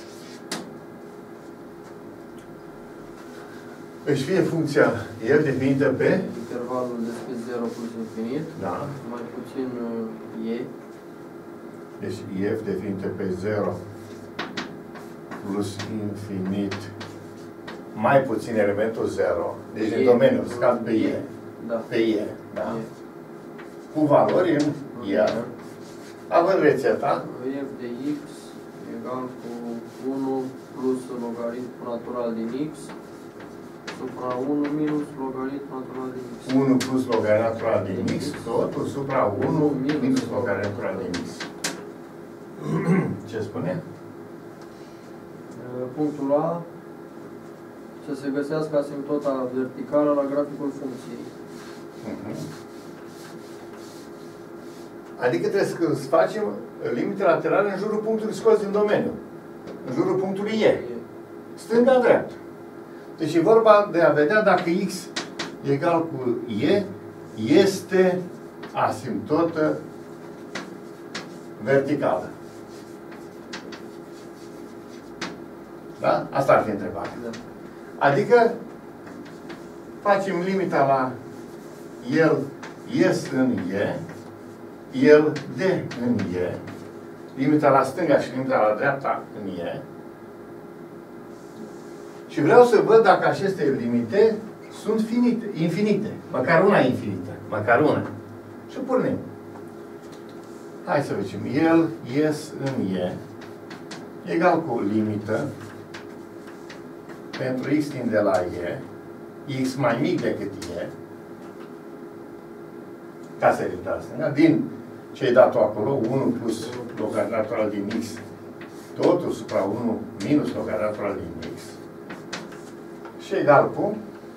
Deci fie funcția f definită pe Intervalul deschis zero plus infinit. da. Mai puțin uh, e. Deci f definită pe zero plus infinit mai puțin elementul zero. Deci în domeniul scad pe e. Da. Pe e, da? E. Cu valori în el. Având rețeta, f de x egal cu unu plus logaritmul natural din x supra unu minus logaritmul natural din x. unu plus logaritmul natural din x, totul supra unu minus logaritmul natural din x. Ce spune? Punctul A, să se găsească asimptota verticală la graficul funcției. Uh-huh. Adică trebuie să facem limite laterale în jurul punctului scos din domeniu. În jurul punctului E. Stânga-dreapta. Deci e vorba de a vedea dacă x egal cu E este asimptotă verticală. Da? Asta ar fi întrebarea. Da. Adică facem limita la el ies în E, el de în E, limita la stânga și limita la dreapta în E. Și vreau să văd dacă aceste limite sunt finite, infinite. Măcar una infinită. Măcar una. Și punem. Hai să vedem. El ies în E egal cu limită pentru x din de la E, x mai mic decât E, ca să limita la stânga, din ce ai dat acolo, unu plus logaritmul natural din x, totul supra unu minus logaritmul natural din x, și egal cu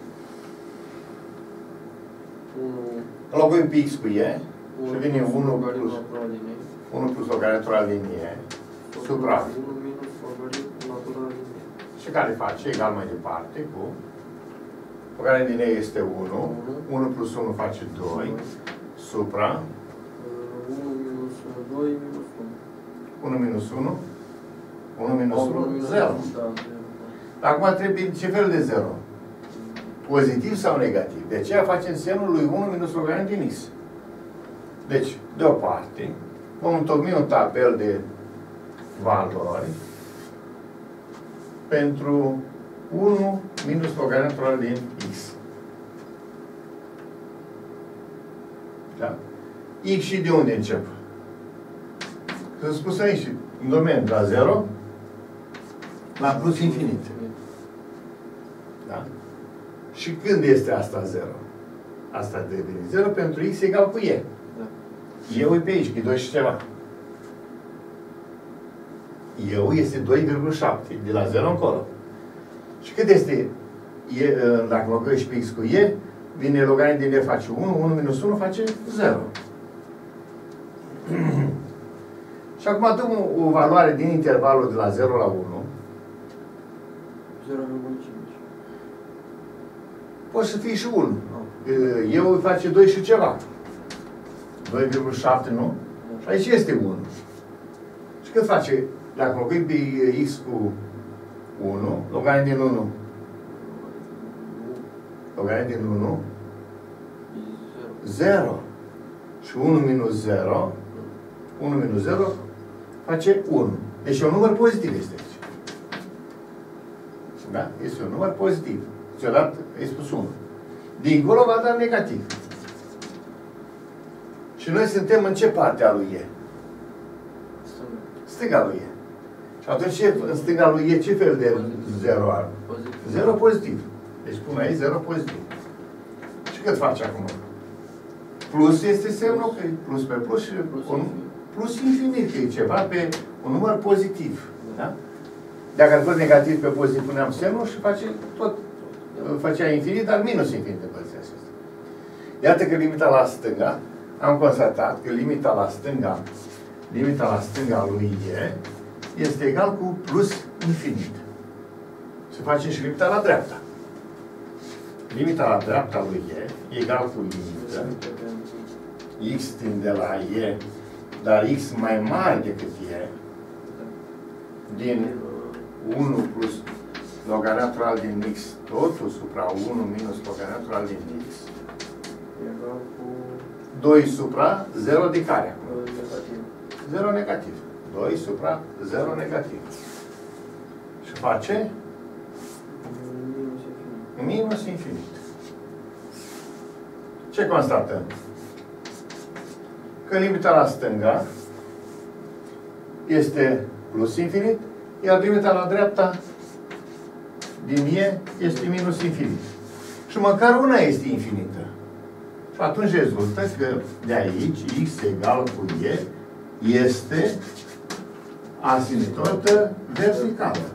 înlocuim pe x cu e și vine unu plus unu plus logaritmul natural din e supra unu minus logaritmul natural din e. Și care face egal mai departe cu logaritmul din e este unu, unu plus unu face doi supra unu minus doi minus unu. unu minus unu, unu minus unu, zero. Da, Acum trebuie ce fel de zero? Pozitiv sau negativ? De aceea facem semnul lui unu minus logaritmul din x. Deci, de o parte, vom întocmi un tabel de valori pentru unu minus logaritmul natural din x. Da? X și de unde încep? Că s-a spus aici, în domeniu, la zero, la plus infinit. Da? Și când este asta zero? Asta devine zero pentru x egal cu e. Da. Eu e pe aici, că e doi și ceva. Eu este doi virgulă șapte, de la zero încolo. Și cât este e, dacă logăiești pe x cu e, vine logaritmul din e face unu, unu minus unu face zero. Și acum dăm o, o valoare din intervalul de la zero la unu. zero virgulă cinci. Poate să fie și unu. Eu îi face doi și ceva. doi virgulă șapte, nu? Și aici este unu. Și cât face? Dacă locuim pe x cu unu, logaritmul din unu Logarit din unu? zero. zero. Și unu minus zero, unu minus zero face unu. Deci un număr pozitiv este aici. Da? Este un număr pozitiv. Ți-o dat, ai spus unu. Dincolo va da negativ. Și noi suntem în ce parte a lui E? Stânga. Stânga lui E. Și atunci ce, în stânga lui E ce fel de Pozitiv. zero are? Pozitiv. Zero pozitiv. Deci pun aici zero pozitiv. Și cât face acum? Plus este semnul, că e plus pe plus și Plus un, infinit. plus infinit, că e ceva pe un număr pozitiv. Da? Dacă ar fost negativ pe pozitiv, puneam semnul și face tot, făcea infinit, dar minus infinit de părția asta. Iată că limita la stânga, am constatat că limita la stânga, limita la stânga lui E este egal cu plus infinit. Se face și limita la dreapta. Limita la dreapta lui E e egal cu limită x tinde la E, dar x mai mare decât E, din unu plus log natural din x, totul supra unu minus log natural din x, Egal cu doi supra zero de care acum? uh, negativ. zero negativ. doi supra zero negativ. Și face Minus infinit. minus infinit. Ce constatăm? Că limita la stânga este plus infinit, iar limita la dreapta din E este minus infinit. Și măcar una este infinită. Și atunci rezultă că de aici x egal cu E este asintotă verticală.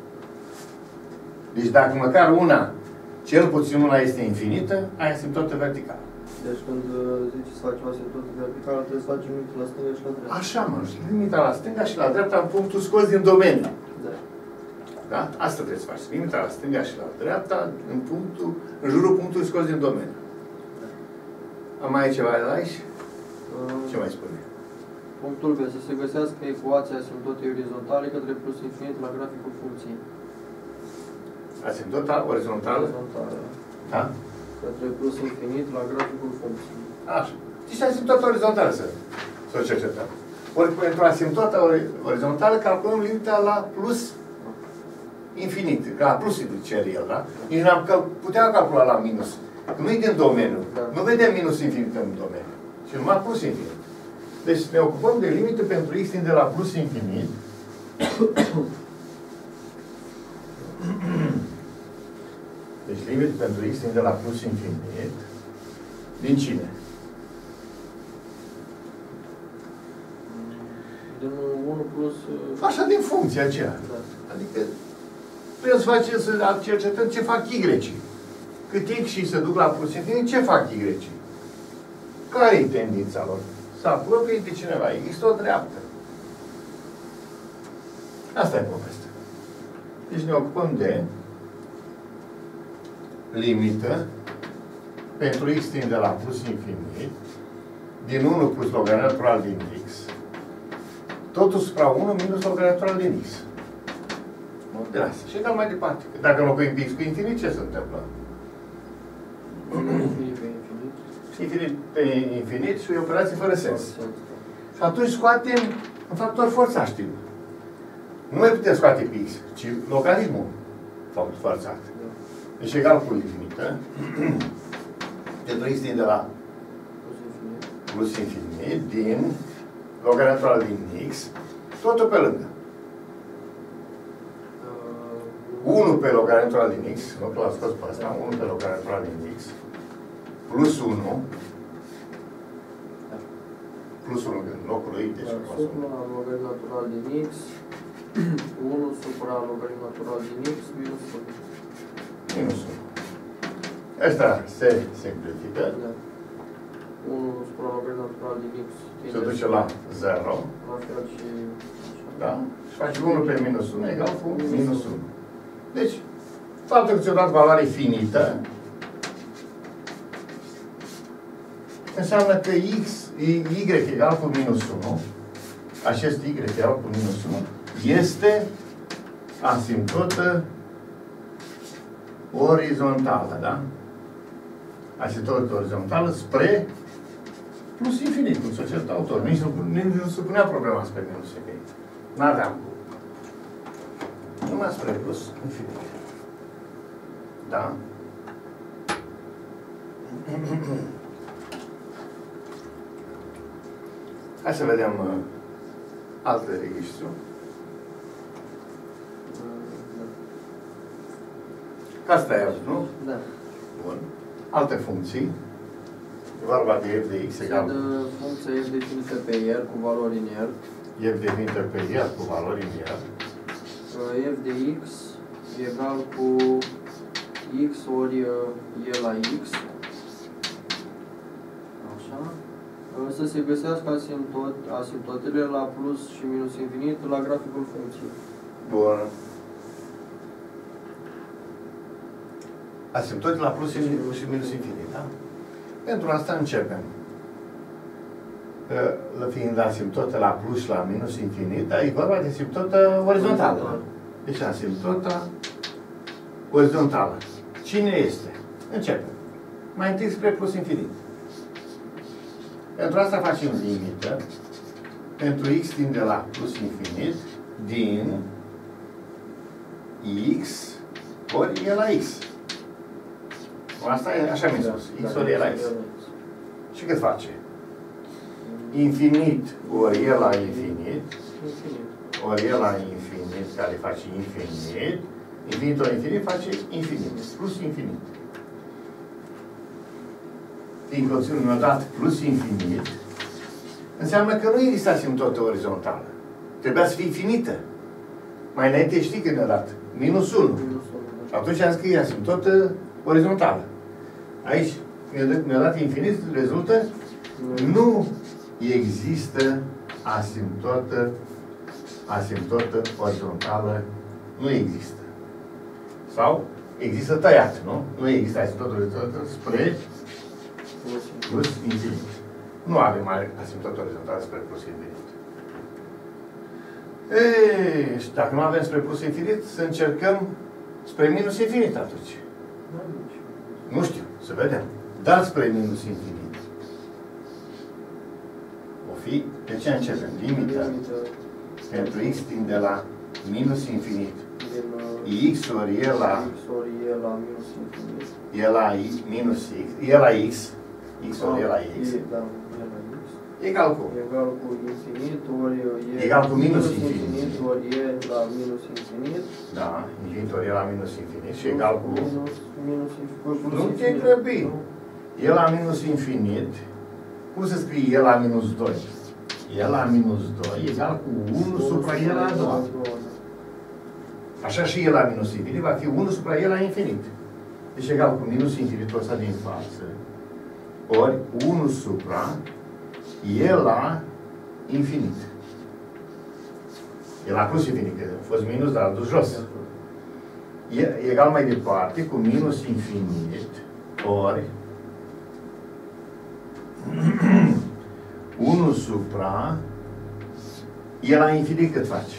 Deci dacă măcar una, cel puțin una este infinită, ai asintotă verticală. Deci când uh, zici să facem asintotă verticală, trebuie să facem limita la stânga și la dreapta. Așa, mă, și limita la stânga și la dreapta în punctul scos din domeniu. Da. Da? Asta trebuie să faci. Limita la stânga și la dreapta în punctul, în jurul punctului scos din domeniu. Am mai ceva de la aici? Uh, Ce mai spune? Punctul B. Să se găsească ecuația asimptotei orizontale către plus infinit la graficul funcției. Asimptota orizontală? Orizontală. Da? Către plus infinit la graficul funcției. Așa. Deci asimptota orizontală să, să o cercetăm. Ori pentru asimptota ori- orizontală calculăm limita la plus infinit. La plus îi cer el, da? Nici n-am cal- putea calcula la minus. Că nu e din domeniu. Da. Nu vedem minus infinit în domeniu. Ci numai plus infinit. Deci ne ocupăm de limite pentru x de la plus infinit. Deci limite pentru x de la plus infinit. Din cine? Din unu plus... uh, Așa din funcția aceea. Da. Adică trebuie să facem, să cercetăm ce fac y. Cât x și se duc la plus infinit, ce fac y? Care e tendința lor? Să apropie de cineva. Există o dreaptă. Asta e povestea. Deci ne ocupăm de limită pentru x de la plus infinit din unu plus log natural din x, totul supra unu minus log natural din x. De asta. Și egal mai departe. Că dacă înlocuim x cu infinit, ce se întâmplă? Infinit pe infinit. Infinit pe infinit și o operație fără sens. Fără sens. Și atunci scoatem în factor forțat, știu. Nu mai putem scoate pe x, ci logaritmul factor forțat. Da. Deci egal cu infinită. Pentru x de la Plus infinit. plus infinit din log natural din x, totul pe lângă. Uh, unu pe log natural din x, nu că l-am scos pe asta, unu pe log natural din x, plus unu, plus unu în locul lui, deci Dar plus unu. supra logaritm natural din x, unu supra logaritm natural din x, minus unu. Minus unu. Asta se simplifică, Da. unu supra logaritm natural din x. se duce la zero, La fel și așa. da? Și faci unu pe minus unu egal cu minus unu. Deci, faptul că ți-a dat valoare finită, înseamnă că x, y egal cu minus unu, acest y egal cu minus unu, este asimptotă orizontală, da? asintotă orizontală spre plus infinit, cum s-a cerut autor. Nici nu, nici nu se punea problema spre minus infinit. N-aveam. Numai spre plus infinit. Da? Hai să vedem uh, alte registru. Asta e, nu? Da. Bun. Alte funcții. E vorba de f de x egal... De funcția f definită pe R cu valori în R. f definită pe R cu valori în R. F de x egal cu x ori e la x. Așa. Să se găsească asimptot, asimptotele la plus și minus infinit la graficul funcției. Bun. Asimptote la plus și minus infinit, da? Pentru asta începem. Că, fiind asimptote la plus și la minus infinit, dar e vorba de asimptotă orizontală. Deci asimptota orizontală. Cine este? Începem. Mai întâi spre plus infinit. Pentru asta facem limită. Pentru x tinde la plus infinit din x ori e la x. Asta e, așa mi-a spus. X ori e la x. Și cât face? Infinit ori e la infinit. Ori e la infinit, care face infinit. Infinit ori infinit face infinit. Plus infinit. Fiind conținut mi-a dat plus infinit, înseamnă că nu există asimptotă orizontală. Trebuia să fie infinită. Mai înainte știi că mi-a dat minus unu. Și atunci am scris asimptotă orizontală. Aici mi-a dat infinit, rezultă nu există asimptotă, asimptotă orizontală. Nu există. Sau există tăiat, nu? Nu există asimptotă orizontală spre plus infinit. Nu avem mai asimptotă orizontală spre plus infinit. Ei, și dacă nu avem spre plus infinit, să încercăm spre minus infinit atunci. Nu știu, să vedem. Dar spre minus infinit. O fi, de ce începem? Limită pentru x tinde la minus infinit. X ori e la minus infinit. E la minus x. E la x. X ori e la x. Egal cu? Egal cu infinit ori e... Egal cu minus infinit. ori e la minus infinit. Da, infinit ori e la minus infinit. Și egal cu... Minus infinit. Nu te grăbi. E la minus infinit. Cum se scrie e la minus doi? E la minus doi egal cu unu supra e la doi. Așa și e la minus infinit va fi unu supra e la infinit. Deci egal cu minus infinitul ăsta din față. Ori unu supra e la infinit. E la plus infinit, că a fost minus, dar a dus jos. E egal mai departe cu minus infinit ori unu supra e la infinit cât face?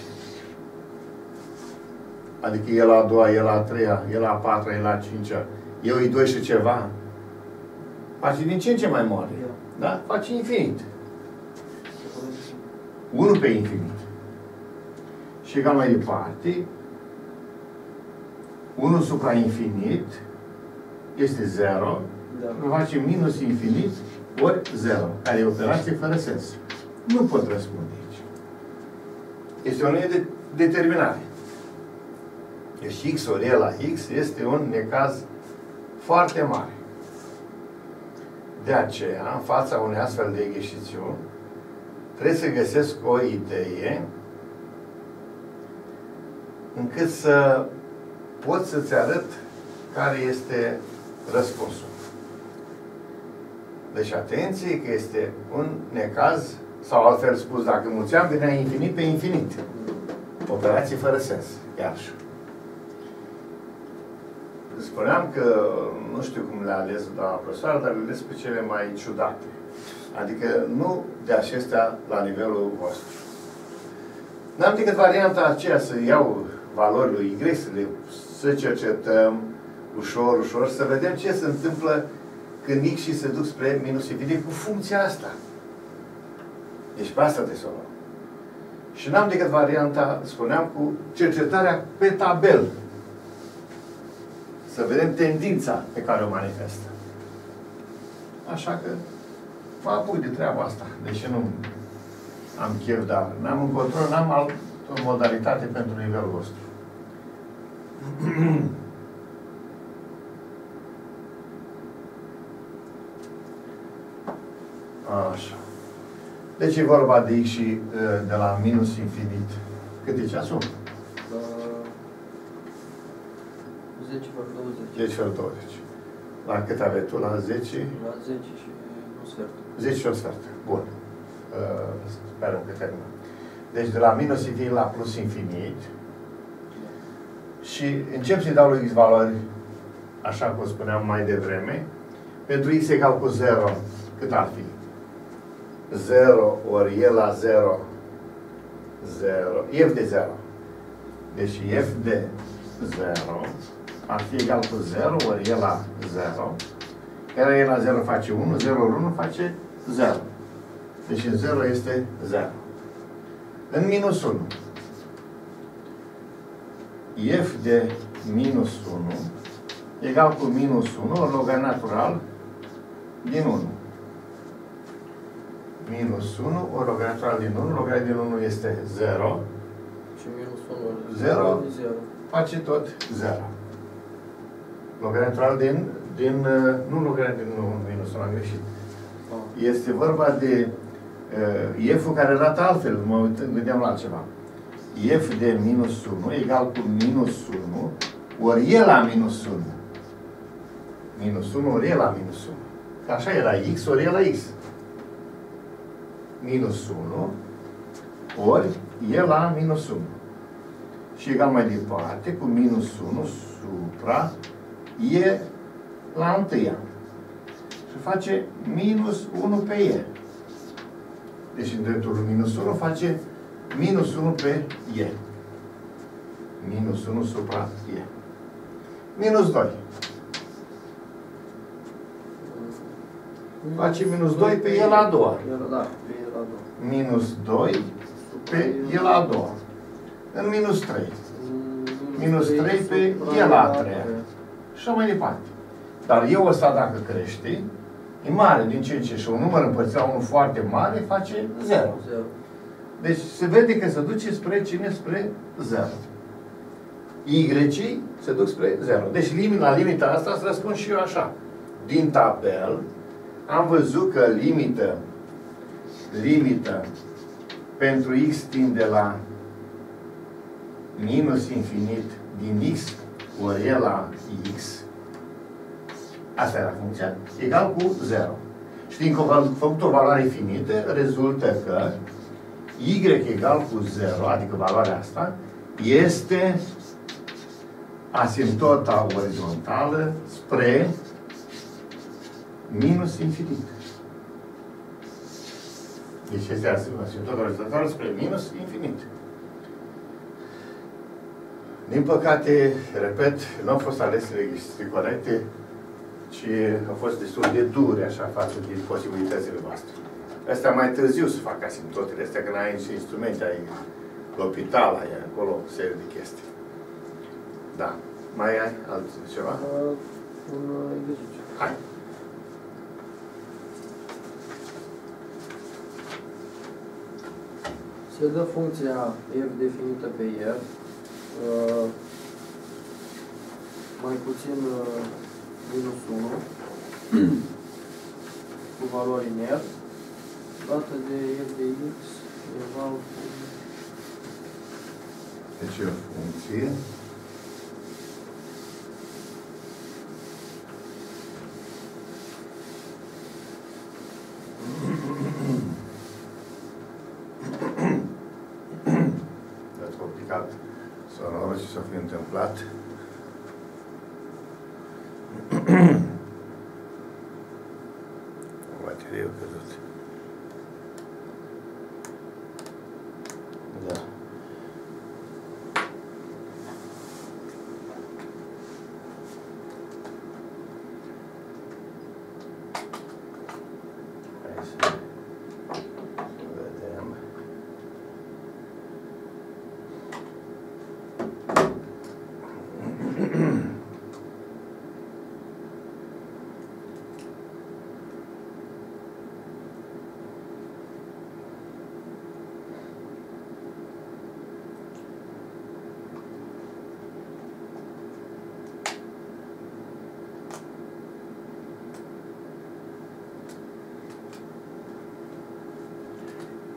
Adică e la a doua, e la a treia, e la a patra, e la a cincea, e o doi și ceva. Face din ce în ce mai mare. Da? Face infinit. unu pe infinit. Și egal mai departe, unu supra infinit este zero. Da. Face minus infinit ori zero. Care e operație fără sens. Nu pot răspunde aici. Este o linie de determinare. Deci x ori e la x este un necaz foarte mare. De aceea, în fața unui astfel de exercițiu, trebuie să găsesc o idee încât să pot să-ți arăt care este răspunsul. Deci, atenție că este un necaz, sau altfel spus, dacă mulțeam, venea infinit pe infinit. Operație fără sens, iarăși. Spuneam că nu știu cum le-a ales doamna profesoară, dar le ales pe cele mai ciudate. Adică nu de acestea la nivelul vostru. N-am decât varianta aceea să iau valorile lui Y, să le să cercetăm ușor, ușor, să vedem ce se întâmplă când x și se duc spre minus infinit cu funcția asta. Deci pe asta trebuie să o luăm. Și n-am decât varianta, spuneam, cu cercetarea pe tabel. Să vedem tendința pe care o manifestă. Așa că mă apuc de treaba asta. Deși nu am chef, dar n-am un control, n-am altă modalitate pentru nivelul vostru. Așa. Deci e vorba de x și de la minus infinit. Cât e ceasul? zece fără douăzeci. zece fără douăzeci. La cât aveți tu? La zece? La zece și un sfert. zece și un sfert. Bun. Uh, sperăm că terminăm. Deci de la minus infinit la plus infinit. Și încep să-i dau lui x valori, așa cum spuneam mai devreme. Pentru x egal cu zero, cât ar fi? zero ori e la zero, zero, f de zero. Deci f de zero ar fi egal cu zero ori e la zero. Iar e la zero face unu, zero ori unu face zero. Deci zero este zero. În minus unu. F de minus unu egal cu minus unu ori log natural din unu. Minus unu ori log natural din unu. Log din unu este zero. Și minus unu ori zero zero face tot zero. Log natural din, din nu log din unu, minus unu, am greșit. Ah. Este vorba de uh, f-ul care arată altfel, mă uit, gândeam la altceva. F de minus unu egal cu minus unu ori e la minus unu. Minus unu ori e la minus unu. Că așa e la x ori e la x. Minus unu ori e la minus unu. Și egal mai departe cu minus unu supra e la întâia. Și face minus unu pe e. Deci în dreptul minus unu face minus unu pe e. Minus unu supra e. Minus doi. Face minus doi pe e la a doua. Da, pe e la a doua. Minus doi pe e la a doua. În minus trei. Minus trei pe e la a treia. Și mai departe. Dar eu ăsta, dacă crește, e mare din ce în ce. Și un număr împărțit la unul foarte mare face zero. Deci se vede că se duce spre cine? Spre zero. Y-ii se duc spre zero. Deci la limita asta să răspund și eu așa. Din tabel am văzut că limită limită pentru x tinde la minus infinit din x ori e la x. Asta era funcția. Egal cu zero. Și din că am făcut o valoare infinită, rezultă că y egal cu zero, adică valoarea asta, este asimptota orizontală spre minus infinit. Deci este asimptota orizontală spre minus infinit. Din păcate, repet, nu au fost alese registre corecte, ci au fost destul de dure, așa, față de posibilitățile voastre. Astea mai târziu să fac asimptotele astea, când ai niște instrumente, ai l'opital, ai acolo o serie de chestii. Da. Mai ai altceva? Uh, un exercițiu. Hai. Se dă funcția f definită pe r, uh, mai puțin uh, minus unu, cu valori în r, dată de f de x egal cu... Deci e o funcție. Dați complicat sonorul și s-a fi întâmplat. Baterie a căzut. Da.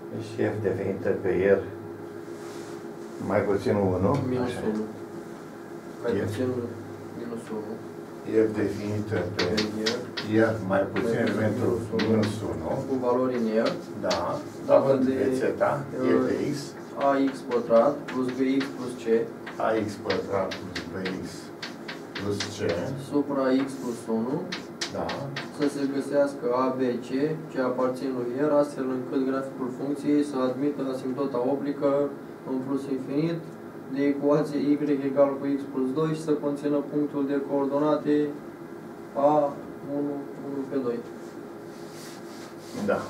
Deci f devenită pe R mai puțin unu. Minus așa. unu. Mai F. puțin minus unu. F definită pe Pe R. R mai puțin Mai elementul puțin minus unu. Cu valori în R. Da. Având de de zeta, f de x, ax pătrat plus bx plus c ax pătrat plus bx plus c, supra x plus unu da, să se găsească a, b, c ce aparțin lui R, astfel încât graficul funcției să admită asimptota oblică în plus infinit de ecuație y egal cu x plus doi și să conțină punctul de coordonate a unu, unu pe doi. da.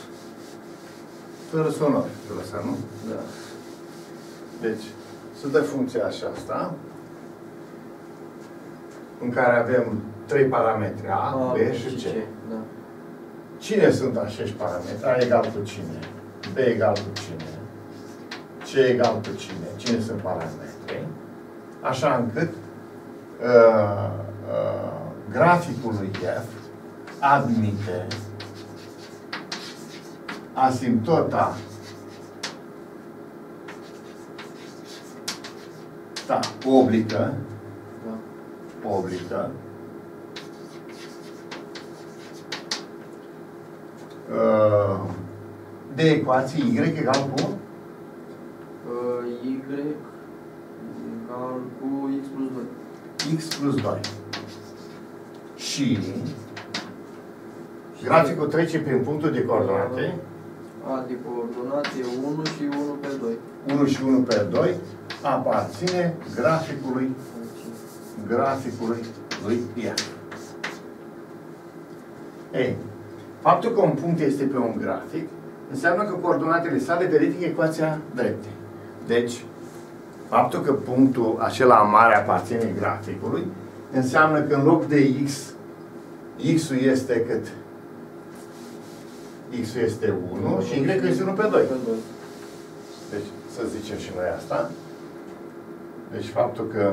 Fără sonori, fără să nu? Da. Deci, să dă funcția aceasta, în care avem trei parametri, A, A, B și C. Da. Cine sunt acești parametri? A egal cu cine? B egal cu cine? C egal cu cine? Cine sunt parametri? Așa încât uh, uh, graficul lui F admite asimptota da, oblică, Da. oblică uh, de ecuații y egal cu Uh, y egal cu x plus doi. x plus doi. Și graficul trece prin punctul de coordonate A de coordonate unu și unu pe doi. unu și unu pe doi aparține graficului graficului lui F. Ei, faptul că un punct este pe un grafic înseamnă că coordonatele sale verifică ecuația drepte. Deci, faptul că punctul acela mare aparține graficului înseamnă că în loc de x, x-ul este cât? X-ul este unu și Y este unu pe doi. Deci, să zicem și noi asta. Deci, faptul că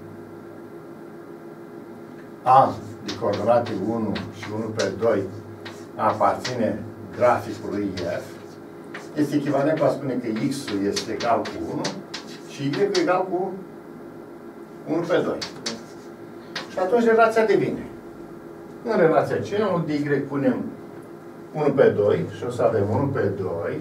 A de coordonate unu și unu pe doi aparține graficului F este echivalent cu a spune că x-ul este egal cu unu și y-ul egal cu unu pe doi. Și atunci relația devine. În relația aceea, în loc de y punem unu pe doi și o să avem unu pe doi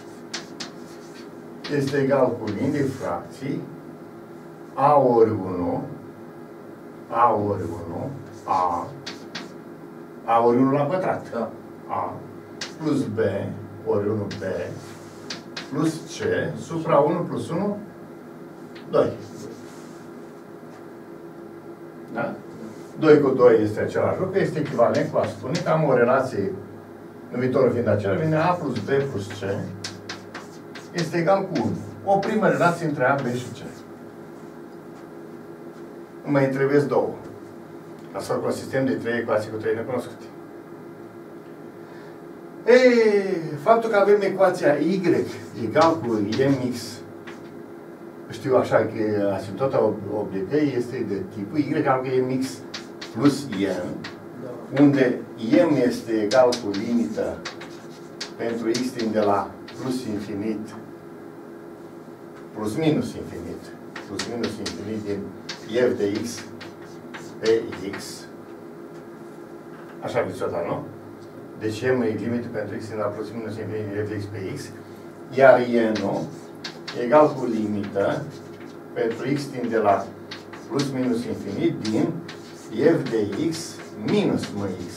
este egal cu linii de fracții a ori unu, a ori unu, a, a ori unu la pătrat. Da. A plus B ori unu B plus C supra unu plus unu, doi. Da? doi cu doi este același lucru, este echivalent cu a spune că am o relație, numitorul fiind acela, vine A plus B plus C este egal cu unu. O primă relație între A, B și C. Nu mai întrebesc două. Ca să fac un sistem de trei ecuații cu trei necunoscute. Ei, faptul că avem ecuația Y egal cu mx, știu așa că asimptota obligării este de tipul Y egal cu mx plus m, Da. unde m este egal cu limită pentru x din de la plus infinit, plus minus infinit, plus minus infinit din f de x pe x. Așa vi s-o dat, nu? Deci m e limită pentru x din la plus minus infinit din f de x pe x, iar n egal cu limită pentru x din de la plus minus infinit din f de x minus mx.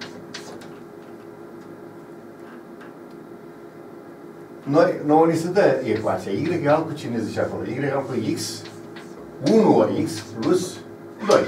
Noi, nouă ni se dă ecuația y egal cu cine zice acolo? Y egal cu x, unu ori x plus doi.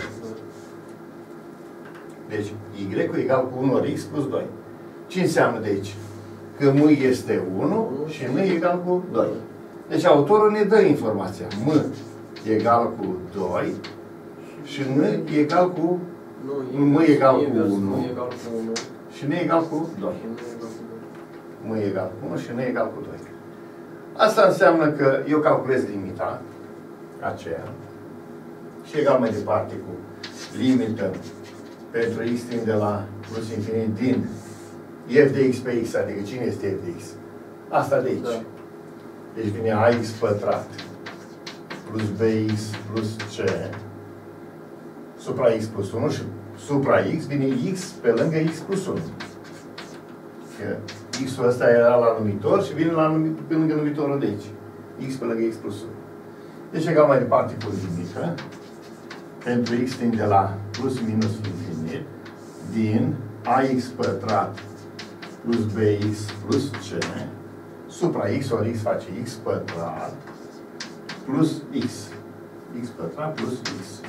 Deci, y egal cu unu ori x plus doi. Ce înseamnă de aici? Că m este unu și n egal cu doi. Deci autorul ne dă informația. M egal cu doi și n egal cu Nu, m egal cu invers, unu nu egal cu unu și n egal cu doi. și nu egal cu doi. M egal cu unu și n egal cu doi. Asta înseamnă că eu calculez limita aceea și egal mai departe cu limită pentru x din de la plus infinit din f de x pe x, adică cine este f de x? Asta de aici. Da. Deci vine ax pătrat plus bx plus c supra x plus unu și supra x vine x pe lângă x plus unu. Că x-ul ăsta era la numitor și vine la numit, pe lângă numitorul de aici. X pe lângă x plus unu. Deci egal mai departe cu limită. Pentru x tinde la plus minus infinit din ax pătrat plus bx plus c supra x ori x face x pătrat plus x. X pătrat plus x.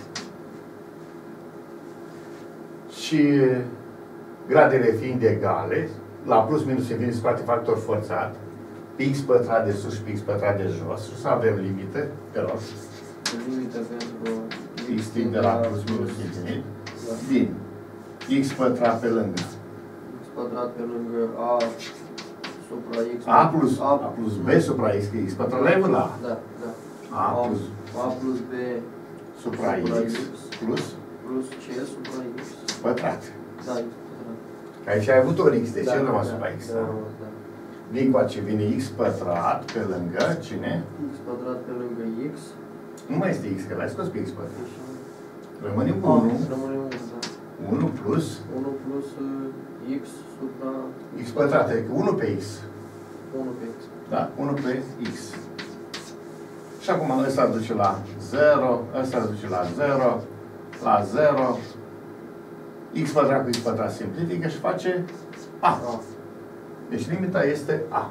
Și gradele fiind egale, la plus minus infinit scoate factor forțat, pe x pătrat de sus și pe x pătrat de jos, și să avem limită, te rog. Limită pentru X tinde la plus minus infinit, da. Din x pătrat pe lângă x pătrat pe lângă a supra x. a plus, a, a plus b supra x, x pătrat la la da, da. a plus, a plus b supra, supra x, x plus plus c supra x pătrat. Da, x pătrat. Că aici ai avut un x, deci da, el rămas da, supra x. Da, da, da. Din coace vine x pătrat pe lângă cine? X pătrat pe lângă x. Nu mai este x, că l-ai scos pe x pătrat. Rămâne unu. unu. Rămâne unu, da. unu plus unu plus uh, x supra x pătrat, adică unu pe x. unu pe x. Da? unu pe x. Și acum ăsta duce la zero, ăsta duce la zero, la zero. X pătrat cu x pătrat simplifică și face a. a. Deci limita este a.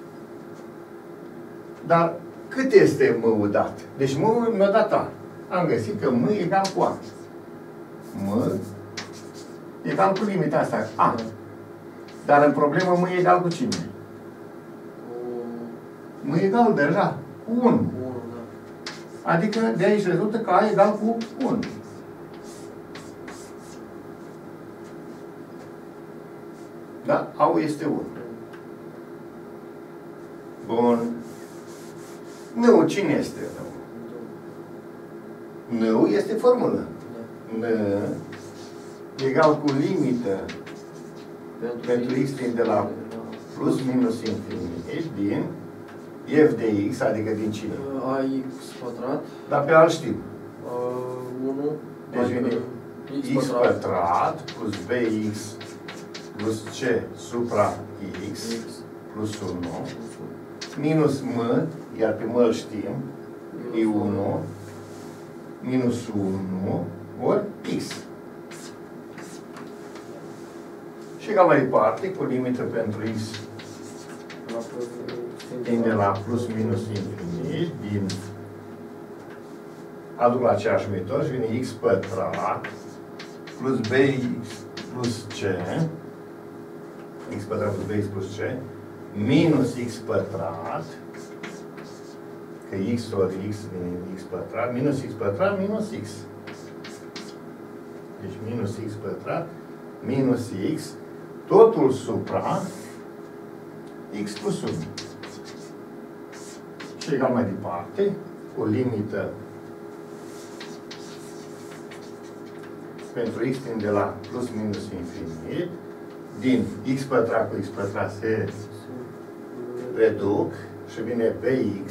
Dar cât este m-ul dat? Deci m-ul mi-a dat a. Am găsit că m egal cu a. M egal cu limita asta, a. Da. Dar în problemă m egal cu cine? M egal deja cu unu. unu, da. Adică de aici rezultă că a egal cu unu. Da? A este unu. Bun. N cine este? N este formulă. N egal cu limită Pentru, pentru x tinde la plus minus infinit din f de x, adică din cine? ax pătrat. Dar pe alt știm. Uh, unu. Deci vine x pătrat plus bx plus c supra x plus unu minus m, iar pe m îl știm, e unu, minus unu ori x. Și egal mai departe, cu limită pentru x tinde la plus minus infinit, din aduc la aceeași metodă și vine x pătrat plus bx plus c, x pătrat plus bx plus c, minus x pătrat, că x ori x vine x pătrat, minus x pătrat, minus x. Deci minus x pătrat, minus x, totul supra x plus unu. Și egal mai departe, o limită pentru x tinde la plus minus infinit, din x pătrat cu x pătrat se reduc și vine bx,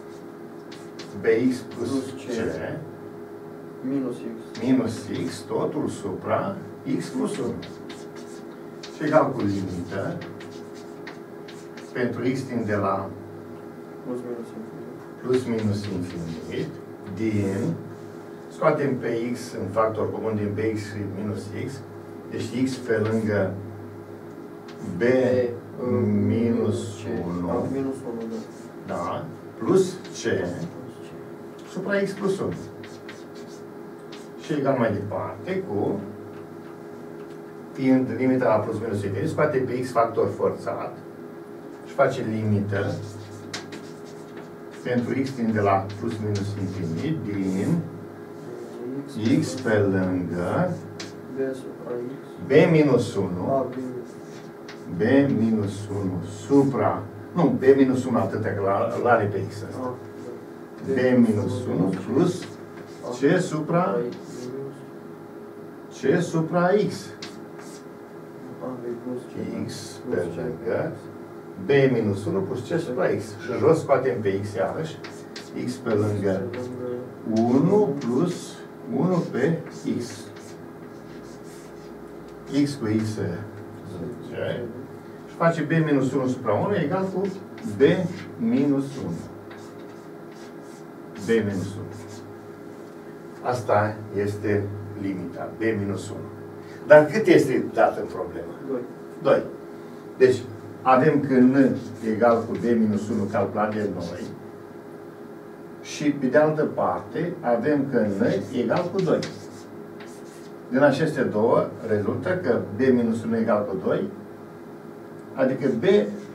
bx plus c, minus x, minus x, totul supra x plus unu. Și egal cu limită pentru x tinde la plus minus infinit, plus minus infinit, din, scoatem pe x în factor comun din bx și minus x, deci x pe lângă b minus unu, minus unu, da. Da, plus c supra x plus unu. Și egal mai departe cu, fiind limita la plus minus infinit, scoate pe x factor forțat și face limită pentru x tinde la plus minus infinit din x pe lângă b supra x, b minus unu, a, b, b minus unu supra, nu, b minus unu atâtea, că l are pe x ăsta. a, b minus unu plus c supra c supra x. a, b plus c, X pe lângă B minus unu plus C supra X. Și jos scoatem pe X iarăși. X pe lângă unu plus unu pe X. X cu X se zice. Și face B minus unu supra unu egal cu B minus unu. B minus unu. Asta este limita. B minus unu. Dar cât este dat în problemă? doi. doi. Deci, avem că N egal cu B minus unu calculat de noi. Și, pe de altă parte, avem că N egal cu doi. Din aceste două, rezultă că B minus unu egal cu doi, adică B